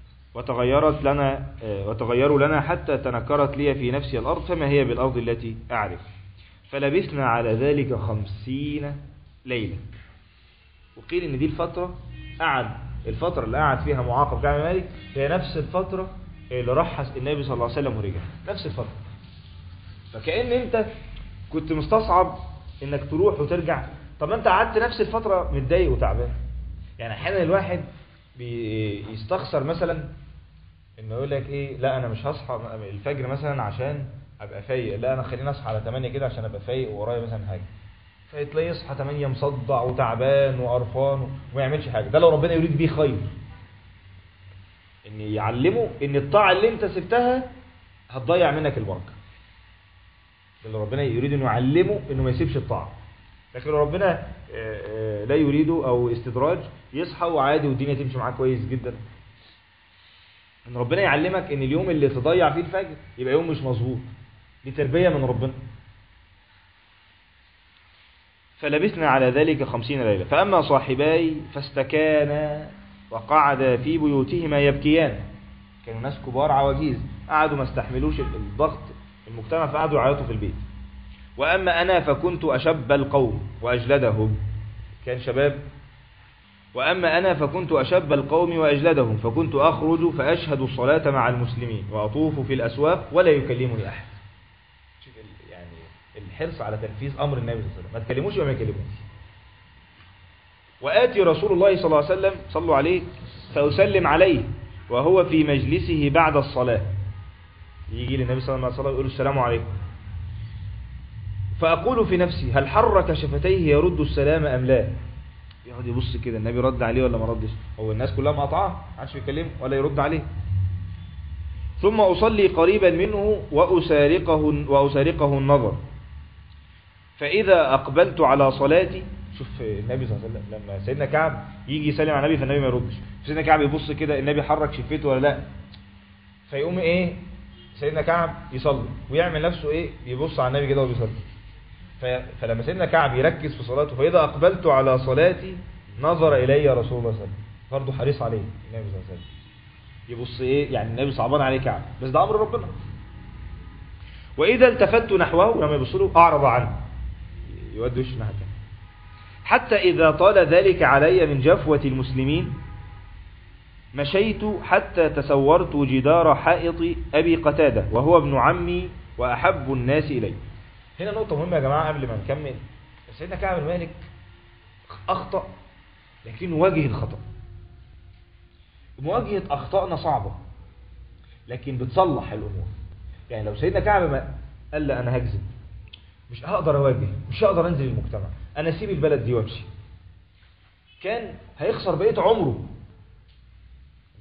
وتغيروا لنا حتى تنكرت لي في نفسي الأرض، فما هي بالأرض التي أعرف. فلبثنا على ذلك 50 ليلة. وقيل إن دي الفترة اللي قعد فيها معاقب كعب مالك هي نفس الفترة اللي رحس النبي صلى الله عليه وسلم ورجع، نفس الفترة. فكأن أنت كنت مستصعب إنك تروح وترجع، طب أنت قعدت نفس الفترة متضايق وتعبان. يعني أحيانا الواحد بيستخسر مثلا انه يقول لك ايه، لا انا مش هصحى الفجر مثلا عشان ابقى فايق، لا انا خليني اصحى على 8 كده عشان ابقى فايق وورايا مثلا حاجه. فتلاقيه يصحى 8 مصدع وتعبان وقرفان وما يعملش حاجه. ده لو ربنا يريد بيه خير، ان يعلمه ان الطاعه اللي انت سبتها هتضيع منك البركه. ده اللي ربنا يريد انه يعلمه انه ما يسيبش الطاعه. لكن لو ربنا لا يريده او استدراج، يصحى وعادي والدنيا تمشي معاه كويس جدا. ان ربنا يعلمك ان اليوم اللي تضيع فيه الفجر يبقى يوم مش مظبوط، دي تربية من ربنا. فلبثنا على ذلك 50 ليلة. فأما صاحباي فاستكانا وقعدا في بيوتهما يبكيان. كانوا ناس كبار عواجيز، قعدوا ما استحملوش الضغط المجتمع فقعدوا يعيطوا في البيت. وأما أنا فكنت أشب القوم وأجلدهم، كان شباب. وأما أنا فكنت أشب القوم وأجلدهم، فكنت أخرج فأشهد الصلاة مع المسلمين وأطوف في الأسواق ولا يكلمني أحد. شوف يعني الحرص على تنفيذ أمر النبي صلى الله عليه وسلم، ما تكلموش وما يكلموش. وآتي رسول الله صلى الله عليه وسلم، صلوا عليه، فأسلم عليه وهو في مجلسه بعد الصلاة. يجي للنبي صلى الله عليه وسلم يقول السلام عليكم. فأقول في نفسي هل حرك شفتيه يرد السلام أم لا؟ يقعد يبص كده، النبي رد عليه ولا ما ردش؟ هو الناس كلها مقاطعه، ما حدش بيكلمه ولا يرد عليه. ثم أصلي قريبا منه وأسارقه النظر. فإذا أقبلت على صلاتي، شوف النبي صلى الله عليه وسلم لما سيدنا كعب يجي يسلم على النبي فالنبي ما يردش، سيدنا كعب يبص كده النبي حرك شفته ولا لا، فيقوم ايه سيدنا كعب يصلي ويعمل نفسه ايه يبص على النبي كده وهو بيصلي. فلما سيدنا كعب يركز في صلاته، فإذا أقبلت على صلاتي نظر إلي رسول الله صلى الله عليه وسلم، برضه حريص عليه النبي صلى الله عليه وسلم، يبص إيه يعني النبي صعبان عليه كعب، بس ده أمر ربنا. وإذا التفت نحوه لما يبص له أعرض عنه، يودي وشه ناحية التانية. حتى إذا طال ذلك علي من جفوة المسلمين مشيت حتى تسورت جدار حائط أبي قتادة وهو ابن عمي وأحب الناس إلي. هنا نقطة مهمة يا جماعة قبل ما نكمل. سيدنا كعب بن مالك أخطأ، لكنه واجه الخطأ. مواجهة أخطائنا صعبة لكن بتصلح الأمور. يعني لو سيدنا كعب ما قال لا أنا هكذب، مش هقدر أواجه، مش هقدر أنزل المجتمع، أنا أسيب البلد دي وامشي، كان هيخسر بقية عمره.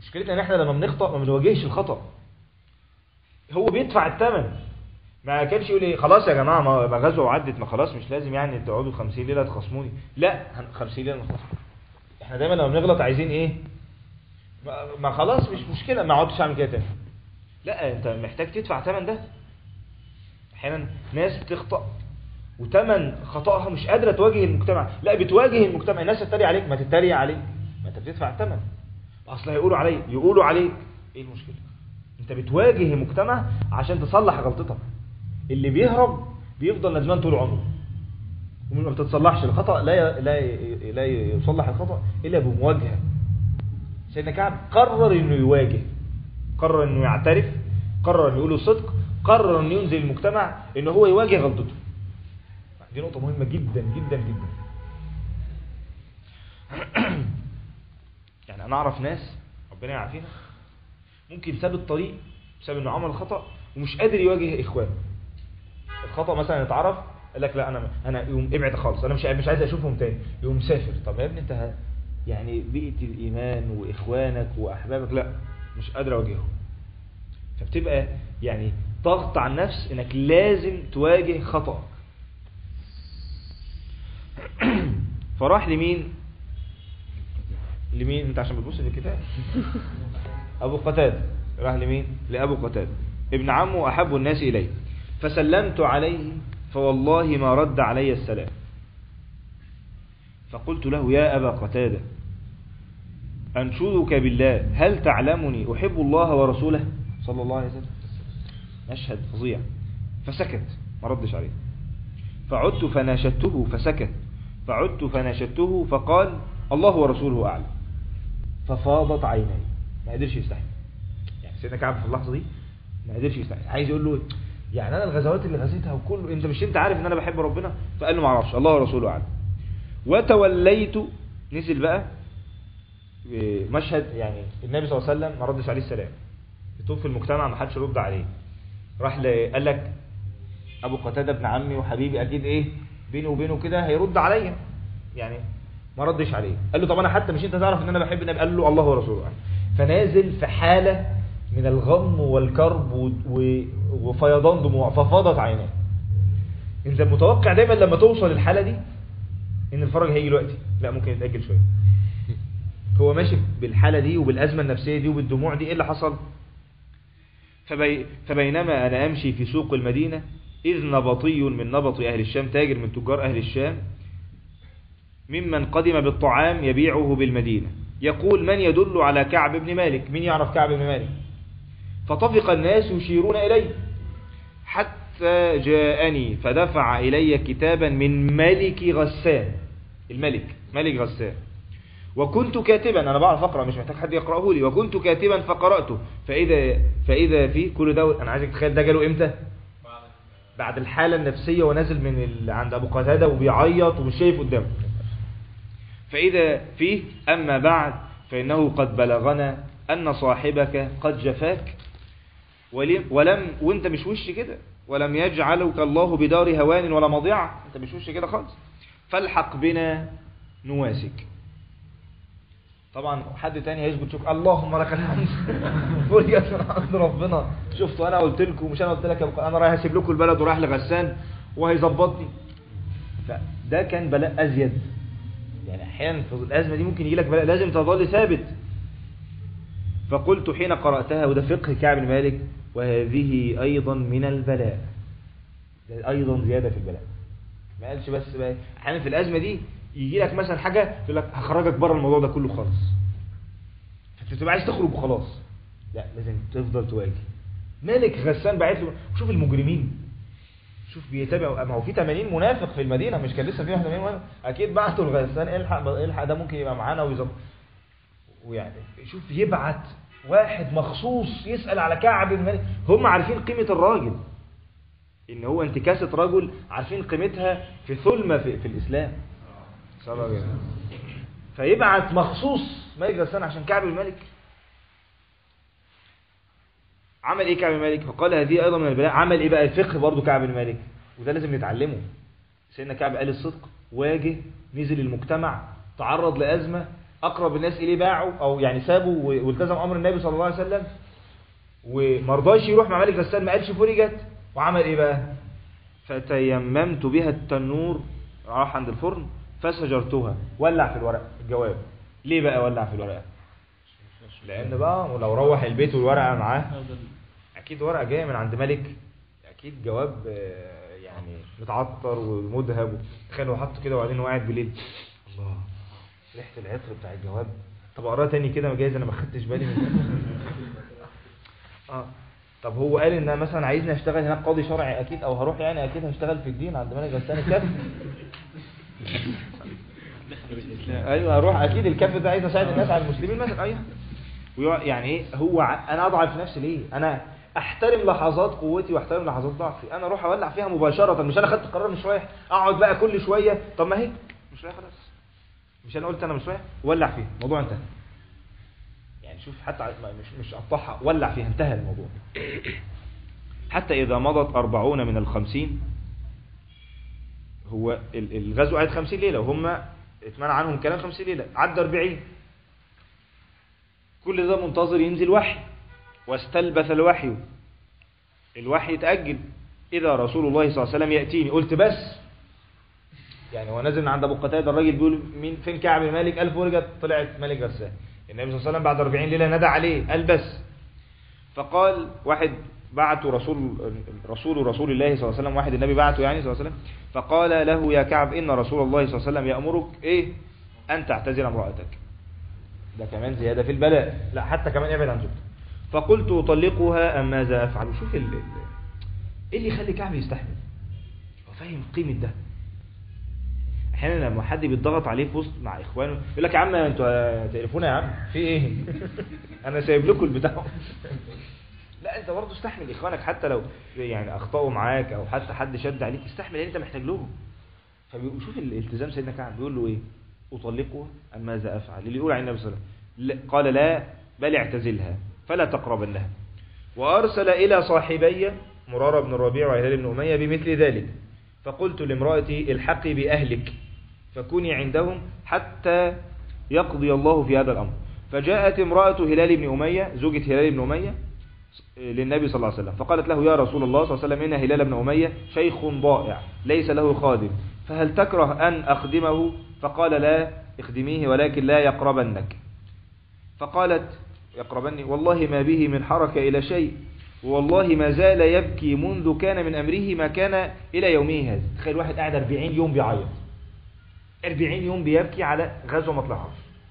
مشكلتنا ان احنا لما بنخطأ ما بنواجهش الخطأ، هو بيدفع الثمن. ما كانش يقول ايه خلاص يا جماعه ما غزوه وعدت، ما خلاص مش لازم يعني تقعدوا 50 ليله تخصموني. لا 50 ليله نخصم. احنا دايما لما بنغلط عايزين ايه؟ ما خلاص مش مشكله، ما اقعدش اعمل كده تاني. لا انت محتاج تدفع ثمن ده. احيانا ناس بتخطأ وثمن خطأها مش قادره تواجه المجتمع، لا بتواجه المجتمع. الناس تتريق عليك، ما تتريق عليك، ما انت بتدفع الثمن. اصل هيقولوا عليك ايه المشكله؟ انت بتواجه المجتمع عشان تصلح غلطتك. اللي بيهرب بيفضل ندمان طول عمره، وما بتتصلحش الخطأ. لا يصلح الخطأ الا بمواجهه. سيدنا كعب قرر انه يواجه، قرر انه يعترف، قرر انه يقول الصدق، قرر انه ينزل المجتمع انه هو يواجه غلطته. دي نقطه مهمه جدا جدا جدا. يعني انا اعرف ناس ربنا يعافينا ممكن ساب الطريق بسبب انه عمل خطأ ومش قادر يواجه اخوانه. الخطأ مثلا اتعرف، قال لك لا انا يقوم ابعد خالص، انا مش عايز اشوفهم تاني، يقوم مسافر. طب يا ابني انت يعني بيئة الايمان واخوانك واحبابك لا مش قادر اواجههم. فبتبقى يعني ضغط على النفس انك لازم تواجه خطأك. فراح لمين انت عشان بتبص في الكتاب؟ ابو قتادة. راح لمين؟ لابو قتادة ابن عمه احب الناس اليه، فسلمت عليه فوالله ما رد علي السلام. فقلت له يا ابا قتادة انشدك بالله هل تعلمني احب الله ورسوله صلى الله عليه وسلم؟ مشهد فظيع. فسكت ما ردش عليه. فعدت فناشدته فسكت، فعدت فناشدته فقال الله ورسوله اعلم. ففاضت عيني، ما قدرش يستحمل. يعني سيدنا كعب في اللحظه دي ما قدرش يستحمل، عايز يقول له يعني انا الغزوات اللي غزيتها وكله انت عارف ان انا بحب ربنا؟ فقال له ما اعرفش، الله ورسوله اعلم. وتوليت. نزل بقى مشهد يعني النبي صلى الله عليه وسلم ما ردش عليه السلام، يطوف في المجتمع ما حدش يرد عليه. راح قال لك ابو قتادة ابن عمي وحبيبي اكيد ايه بيني وبينه كده هيرد عليا، يعني ما ردش عليه. قال له طب انا حتى مش انت تعرف ان انا بحب النبي؟ قال له الله ورسوله اعلم. فنازل في حالة من الغم والكرب وفيضان دموع، ففاضت عيناه. انت متوقع دايما لما توصل للحالة دي ان الفرج هيجي دلوقتي؟ لا ممكن يتأجل شوية. هو ماشي بالحالة دي وبالأزمة النفسية دي وبالدموع دي، ايه اللي حصل؟ فبينما انا امشي في سوق المدينة اذ نبطي من نبط اهل الشام، تاجر من تجار اهل الشام، ممن قدم بالطعام يبيعه بالمدينة، يقول من يدل على كعب بن مالك؟ من يعرف كعب بن مالك؟ فطفق الناس يشيرون إليه حتى جاءني فدفع إلي كتابا من ملك غسان. ملك غسان. وكنت كاتبا، أنا بعرف أقرأ مش محتاج حد يقرأه لي، وكنت كاتبا فقرأته فإذا فيه كل ده. أنا عايزك تخيل ده جاله إمتى؟ بعد الحالة النفسية ونازل من عند أبو قتادة وبيعيط ومش شايف قدامه. فإذا فيه أما بعد فإنه قد بلغنا أن صاحبك قد جفاك وانت مش وش كده، ولم يجعلك الله بدار هوان ولا مضيعة، انت مش وش كده خالص، فالحق بنا نواسك. طبعا حد تاني هيثبت شوف اللهم لك الحمد فرجت من عند ربنا، شفتوا انا قلت لكم مش انا قلت لك انا رايح اسيب لكم البلد ورايح لغسان وهيظبطني. فده كان بلاء ازيد. يعني احيانا في الازمه دي ممكن يجي لك بلاء لازم تظل ثابت. فقلت حين قرأتها، وده فقه كعب بن مالك، وهذه ايضا من البلاء، ايضا زياده في البلاء. ما قالش بس بقى احيانا في الازمه دي يجي لك مثلا حاجه يقول لك هخرجك بره الموضوع ده كله خالص، فتبقى عايز تخرج وخلاص. لا لازم تفضل تواجه. مالك غسان بعت له شوف المجرمين، شوف بيتابع، ما هو في 80 منافق في المدينه، مش كان لسه في 81 منافق، اكيد بعتوا الغسان الحق ده ممكن يبقى معانا ويظبط. ويعني شوف يبعت واحد مخصوص يسأل على كعب بن مالك. هم عارفين قيمة الراجل، ان هو انتكاسة رجل، عارفين قيمتها في ثلمة في الاسلام. فيبعت مخصوص مالك غسان عشان كعب بن مالك. عمل ايه كعب بن مالك؟ فقال هذه ايضا من البلاء. عمل ايه بقى؟ الفقه برضو كعب بن مالك، وده لازم نتعلمه. سيدنا كعب قال الصدق، واجه، نزل المجتمع، تعرض لأزمة، اقرب الناس اليه باعوا او يعني سابوا والتزم امر النبي صلى الله عليه وسلم، ومرضاش يروح مع ملك غسان، ما قالش فرجت، وعمل ايه بقى؟ فتيممت بها التنور، راح عند الفرن فسجرتها، ولع في الورقه. الجواب ليه بقى ولع في الورقه؟ لان بقى لو روح البيت والورقه معاه، اكيد ورقه جايه من عند ملك، اكيد جواب يعني متعطر ومذهب. تخيل هو حاطه كده وبعدين هو قاعد بالليل، الله ريحه العطر بتاع الجواب، طب اقراه تاني كده، جايز انا ما خدتش بالي من طب هو قال ان مثلا عايزني اشتغل هناك قاضي شرعي، اكيد او هروح يعني اكيد هشتغل في الدين عند ملك غسان الكف. ايوه هروح اكيد الكف ده عايز اساعد الناس على المسلمين مثلا. ايوه يعني ايه هو انا اضعف نفسي ليه؟ انا احترم لحظات قوتي واحترم لحظات ضعفي، انا اروح اولع فيها مباشره. مش انا خدت قرار مش رايح اقعد بقى كل شويه، طب ما هي مش رايح خلاص، مش انا قلت انا مش رايح ولع فيها، الموضوع انتهى. يعني شوف حتى مش قطعها، ولع فيها، انتهى الموضوع. حتى اذا مضت 40 من 50، هو الغزو قعد 50 ليله وهم اتمنع عنهم كلام 50 ليله، عدى 40، كل ده منتظر ينزل وحي، واستلبث الوحي يتأجل. إذا رسول الله صلى الله عليه وسلم يأتيني، قلت بس يعني هو نازل من عند أبو قتادة، الراجل بيقول مين فين كعب مالك؟ ألف ورجت طلعت ملك غسان. النبي صلى الله عليه وسلم بعد 40 ليلة نادى عليه، قال بس. فقال واحد بعته رسول الله صلى الله عليه وسلم، واحد النبي بعته يعني صلى الله عليه وسلم، فقال له يا كعب إن رسول الله صلى الله عليه وسلم يأمرك إيه؟ أن تعتزل امرأتك. ده كمان زيادة في البلاء، لا حتى كمان ابعد عن زوجته. فقلت أطلقها أم ماذا أفعل؟ شوف ايه اللي يخلي كعب يستحمل، هو فاهم قيمة ده. احيانا لما حد بيتضغط عليه في وسط مع اخوانه يقول لك يا عم انتوا تقرفونا يا عم في ايه؟ انا سايب لكم البتاع. لا انت برضه استحمل اخوانك، حتى لو يعني اخطاوا معاك او حتى حد شد عليك، استحمل لان انت محتاج لهم. فشوف الالتزام سيدنا كعب بيقول له ايه؟ أطلقها أم ماذا أفعل؟ اللي يقول عن النبي صلى الله عليه وسلم قال لا بل اعتزلها فلا تقربنها. وأرسل إلى صاحبي مرارة بن الربيع وهلال بن أمية بمثل ذلك. فقلت لامرأتي الحقي بأهلك فكوني عندهم حتى يقضي الله في هذا الأمر. فجاءت امرأة هلال بن أمية زوجة هلال بن أمية للنبي صلى الله عليه وسلم فقالت له يا رسول الله صلى الله عليه وسلم إن هلال بن أمية شيخ ضائع ليس له خادم، فهل تكره أن أخدمه؟ فقال لا اخدميه ولكن لا يقربنك. فقالت يقربني والله ما به من حركة إلى شيء، والله ما زال يبكي منذ كان من أمره ما كان إلى يومه هذا. تخيل واحد قاعد 40 يوم بيعيط، 40 يوم بيبكي على غزوة ما طلعهاش.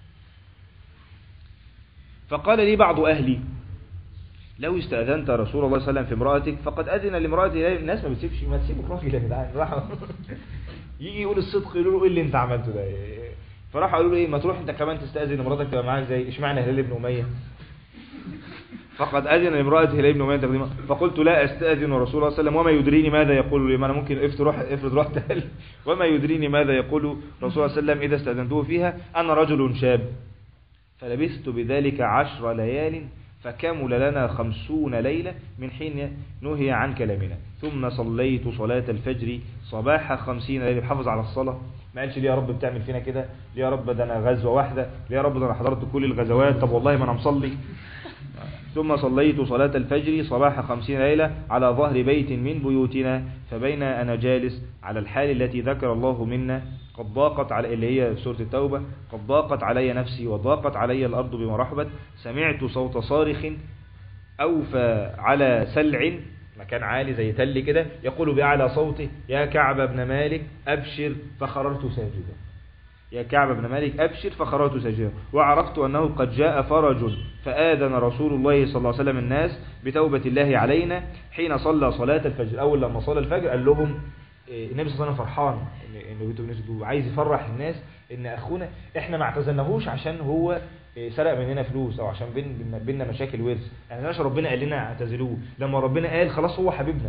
فقال لي بعض أهلي لو استأذنت رسول الله صلى الله عليه وسلم في امرأتك فقد أذن لامرأتي. الناس ما تسيبك راجل يا جدعان. يجي يقول الصدق يقولوا له ايه اللي انت عملته ده؟ فراح قالوا له ايه ما تروح انت كمان تستأذن مراتك تبقى معاك زي اشمعنى هلال بن أمية؟ فقد أذن لامرأة هلال بن أمية تقديمها. فقلت لا أستأذن رسول الله صلى الله عليه وسلم وما يدريني ماذا يقول لي، ما انا ممكن افرض رحت وما يدريني ماذا يقول رسول الله صلى الله عليه وسلم إذا استأذنته فيها أنا رجل شاب. فلبثت بذلك 10 ليال فكمل لنا 50 ليلة من حين نهي عن كلامنا. ثم صليت صلاة الفجر صباح 50 ليلة. بحافظ على الصلاة، ما قالش ليه يا رب بتعمل فينا كده، ليه يا رب ده انا غزوة واحدة، ليه يا رب ده انا حضرت كل الغزوات، طب والله ما انا مصلي. ثم صليت صلاة الفجر صباح 50 ليلة على ظهر بيت من بيوتنا، فبين أنا جالس على الحال التي ذكر الله منا قد ضاقت على اللي هي سورة التوبة، قد ضاقت علي نفسي وضاقت علي الأرض بما رحبت، سمعت صوت صارخ أوفى على سلع، مكان عالي زي تل كده، يقول بأعلى صوته يا كعب بن مالك أبشر، فخررت ساجدا. يا كعب بن مالك أبشر فخررت ساجدا. وعرفت أنه قد جاء فرج، فآذن رسول الله صلى الله عليه وسلم الناس بتوبة الله علينا حين صلى صلاة الفجر. أول لما صلى الفجر قال لهم النبي صلى الله عليه وسلم فرحان انه عايز يفرح الناس ان اخونا احنا ما اعتزلناهوش عشان هو سرق مننا فلوس او عشان بيننا مشاكل ورث، يعني عشان ربنا قال لنا اعتزلوه، لما ربنا قال خلاص هو حبيبنا.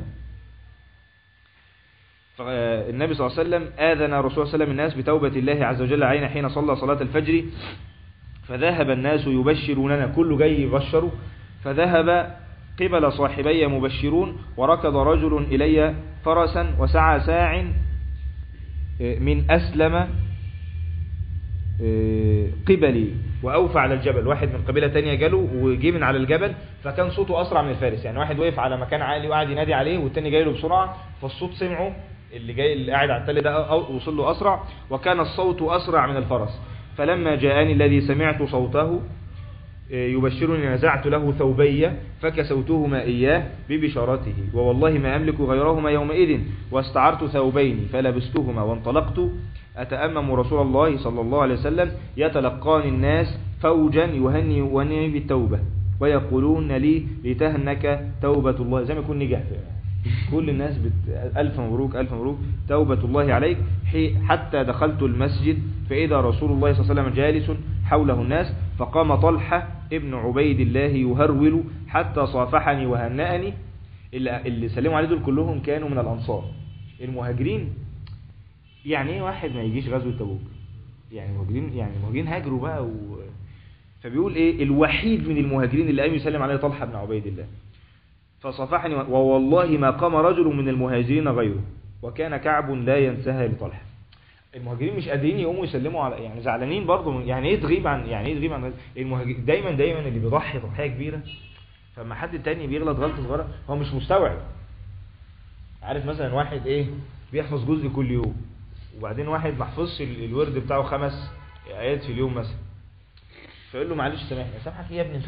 فالنبي صلى الله عليه وسلم آذن رسول الله صلى الله عليه وسلم الناس بتوبة الله عز وجل علينا حين صلى صلاة الفجر، فذهب الناس يبشروننا، كله جاي يبشروا. فذهب قبل صاحبي مبشرون، وركض رجل إلي فرسا وسعى ساع من أسلم قبلي وأوفى على الجبل. واحد من قبيلة تانية جاله وجي من على الجبل، فكان صوته أسرع من الفارس. يعني واحد وقف على مكان عالي وقعد ينادي عليه، والتاني جاي له بسرعة، فالصوت سمعه اللي قاعد على التل ده وصل له أسرع، وكان الصوت أسرع من الفرس. فلما جاءني الذي سمعت صوته يبشرني نزعت له ثوبي فكسوتهما إياه ببشارته، ووالله ما أملك غيرهما يومئذ، واستعرت ثوبين فلبستهما وانطلقت أتأمم رسول الله صلى الله عليه وسلم يتلقاني الناس فوجا يهني بالتوبة ويقولون لي لتهنك توبة الله، زي ما يكون نجح كل الناس ألف مبروك ألف مبروك توبة الله عليك. حتى دخلت المسجد فإذا رسول الله صلى الله عليه وسلم جالس حوله الناس، فقام طلحة ابن عبيد الله يهرول حتى صافحني وهنأني. اللي سلموا عليه دول كلهم كانوا من الأنصار. المهاجرين يعني ايه واحد ما يجيش غزوة تبوك؟ يعني المهاجرين هاجروا بقى فبيقول ايه الوحيد من المهاجرين اللي قام يسلم عليه طلحة بن عبيد الله، فصافحني ووالله ما قام رجل من المهاجرين غيره، وكان كعب لا ينساها لطلحة. المهاجرين مش قادرين يقوموا يسلموا على، يعني زعلانين برضه. يعني ايه تغيب عن المهاجرين؟ دايما اللي بيضحي تضحية كبيرة، فما حد تاني بيغلط غلطة صغيرة هو مش مستوعب. عارف مثلا واحد ايه بيحفظ جزء كل يوم، وبعدين واحد ما حفظش الورد بتاعه 5 آيات في اليوم مثلا، فيقول له معلش سامحك ايه يا ابني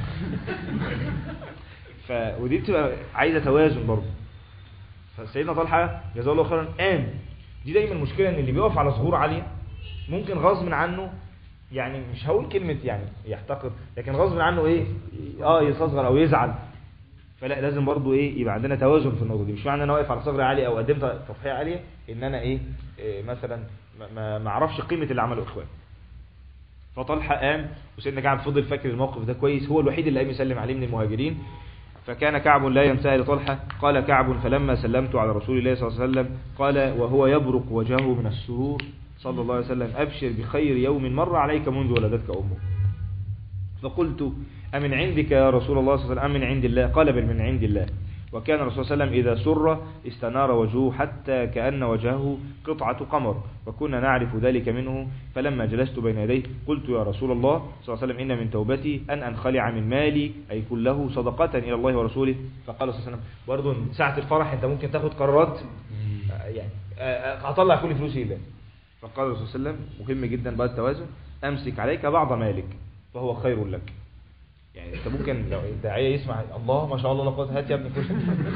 ودي بتبقى عايزه توازن برضه. فسيدنا طلحه جزاه الله خيرا قام. دي دايما المشكله ان اللي بيقف على صخور عاليه ممكن غصب عنه، يعني مش هقول كلمه يعني يحتقر، لكن غصب عنه ايه يستصغر او يزعل. فلا لازم برضو ايه يبقى عندنا توازن في النقطه دي. مش معنى ان انا واقف على صغر عالي او قدمت تضحيه عاليه ان انا مثلا ما اعرفش قيمه اللي عمله اخوان. فطلحه قام، وسيدنا كعب فضل فاكر الموقف ده كويس، هو الوحيد اللي قام يسلم عليه من المهاجرين. فكان كعب لا ينساه لطلحه. قال كعب فلما سلمت على رسول الله صلى الله عليه وسلم قال وهو يبرق وجهه من السرور صلى الله عليه وسلم أبشر بخير يوم مر عليك منذ ولدتك أمك. فقلت أمن عندك يا رسول الله صلى الله عليه وسلم أم من عند الله؟ قال بل من عند الله. وكان الرسول صلى الله عليه وسلم إذا سر استنار وجهه حتى كأن وجهه قطعة قمر، وكنا نعرف ذلك منه. فلما جلست بين يديه قلت يا رسول الله صلى الله عليه وسلم إن من توبتي أن أنخلع من مالي أي كله صدقة إلى الله ورسوله. فقال صلى الله عليه وسلم برضو ساعة الفرح أنت ممكن تاخد قرارات، يعني هطلع كل فلوسي لله. فقال الرسول صلى الله عليه وسلم مهم جدا بعد التوازن أمسك عليك بعض مالك فهو خير لك. يعني انت ممكن لو الداعيه يسمع الله ما شاء الله لقد هات يا ابني كل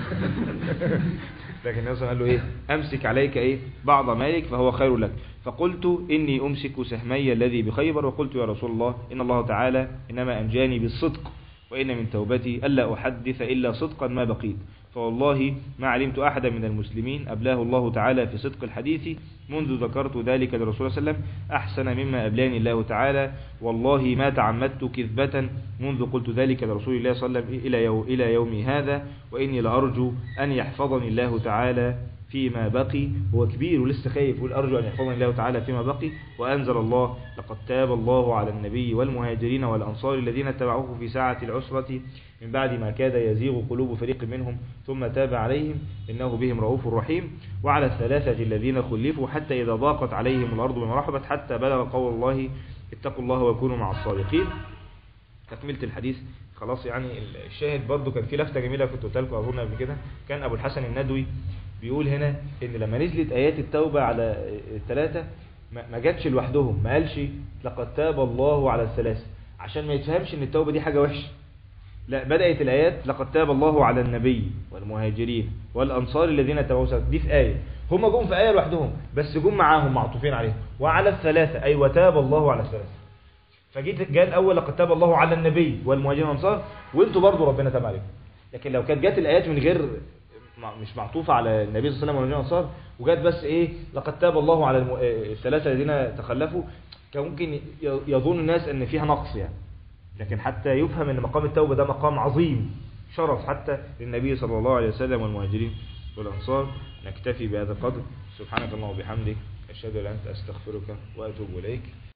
لكن النبي قال له ايه امسك عليك بعض مالك فهو خير لك. فقلت اني امسك سهمي الذي بخيبر، وقلت يا رسول الله ان الله تعالى انما انجاني بالصدق، وان من توبتي الا احدث الا صدقا ما بقيت، فوالله ما علمت احدا من المسلمين ابلاه الله تعالى في صدق الحديث منذ ذكرت ذلك للرسول صلى الله عليه وسلم احسن مما ابلاني الله تعالى، والله ما تعمدت كذبة منذ قلت ذلك لرسول الله صلى الله عليه وسلم الى يومي هذا، واني لارجو ان يحفظني الله تعالى فيما بقي. هو كبير ولسه خايف يقول أرجو أن يحفظني الله تعالى فيما بقي. وأنزل الله لقد تاب الله على النبي والمهاجرين والأنصار الذين اتبعوه في ساعة العسرة من بعد ما كاد يزيغ قلوب فريق منهم ثم تاب عليهم إنه بهم رؤوف رحيم. وعلى الثلاثة الذين خلفوا حتى إذا ضاقت عليهم الأرض بما رحبت حتى بلغ قول الله اتقوا الله وكونوا مع الصادقين. تكملة الحديث خلاص. يعني الشاهد برضو كان في لفتة جميلة كنت قلت لكم أظن قبل كده، كان أبو الحسن الندوي بيقول هنا ان لما نزلت ايات التوبة على الثلاثة ما جاتش لوحدهم، ما قالش لقد تاب الله على الثلاثة عشان ما يتفهمش ان التوبة دي حاجة وحشة. لا، بدأت الايات لقد تاب الله على النبي والمهاجرين والانصار الذين اتبعوه، دي في آية، هم جم في آية لوحدهم بس جم معاهم معطوفين عليهم، وعلى الثلاثة اي وتاب الله على الثلاثة. جاء الاول لقد تاب الله على النبي والمهاجرين والانصار وانتوا برضو ربنا تاب عليكم. لكن لو كانت جت الايات من غير مش معطوفة على النبي صلى الله عليه وسلم والمهاجرين والانصار وجات بس لقد تاب الله على الثلاثة الذين تخلفوا، كان ممكن يظن الناس ان فيها نقص يعني. لكن حتى يفهم ان مقام التوبة ده مقام عظيم شرف حتى للنبي صلى الله عليه وسلم والمهاجرين والانصار. نكتفي بهذا القدر. سبحانك اللهم وبحمدك اشهد ان لا اله الا انت استغفرك واتوب اليك.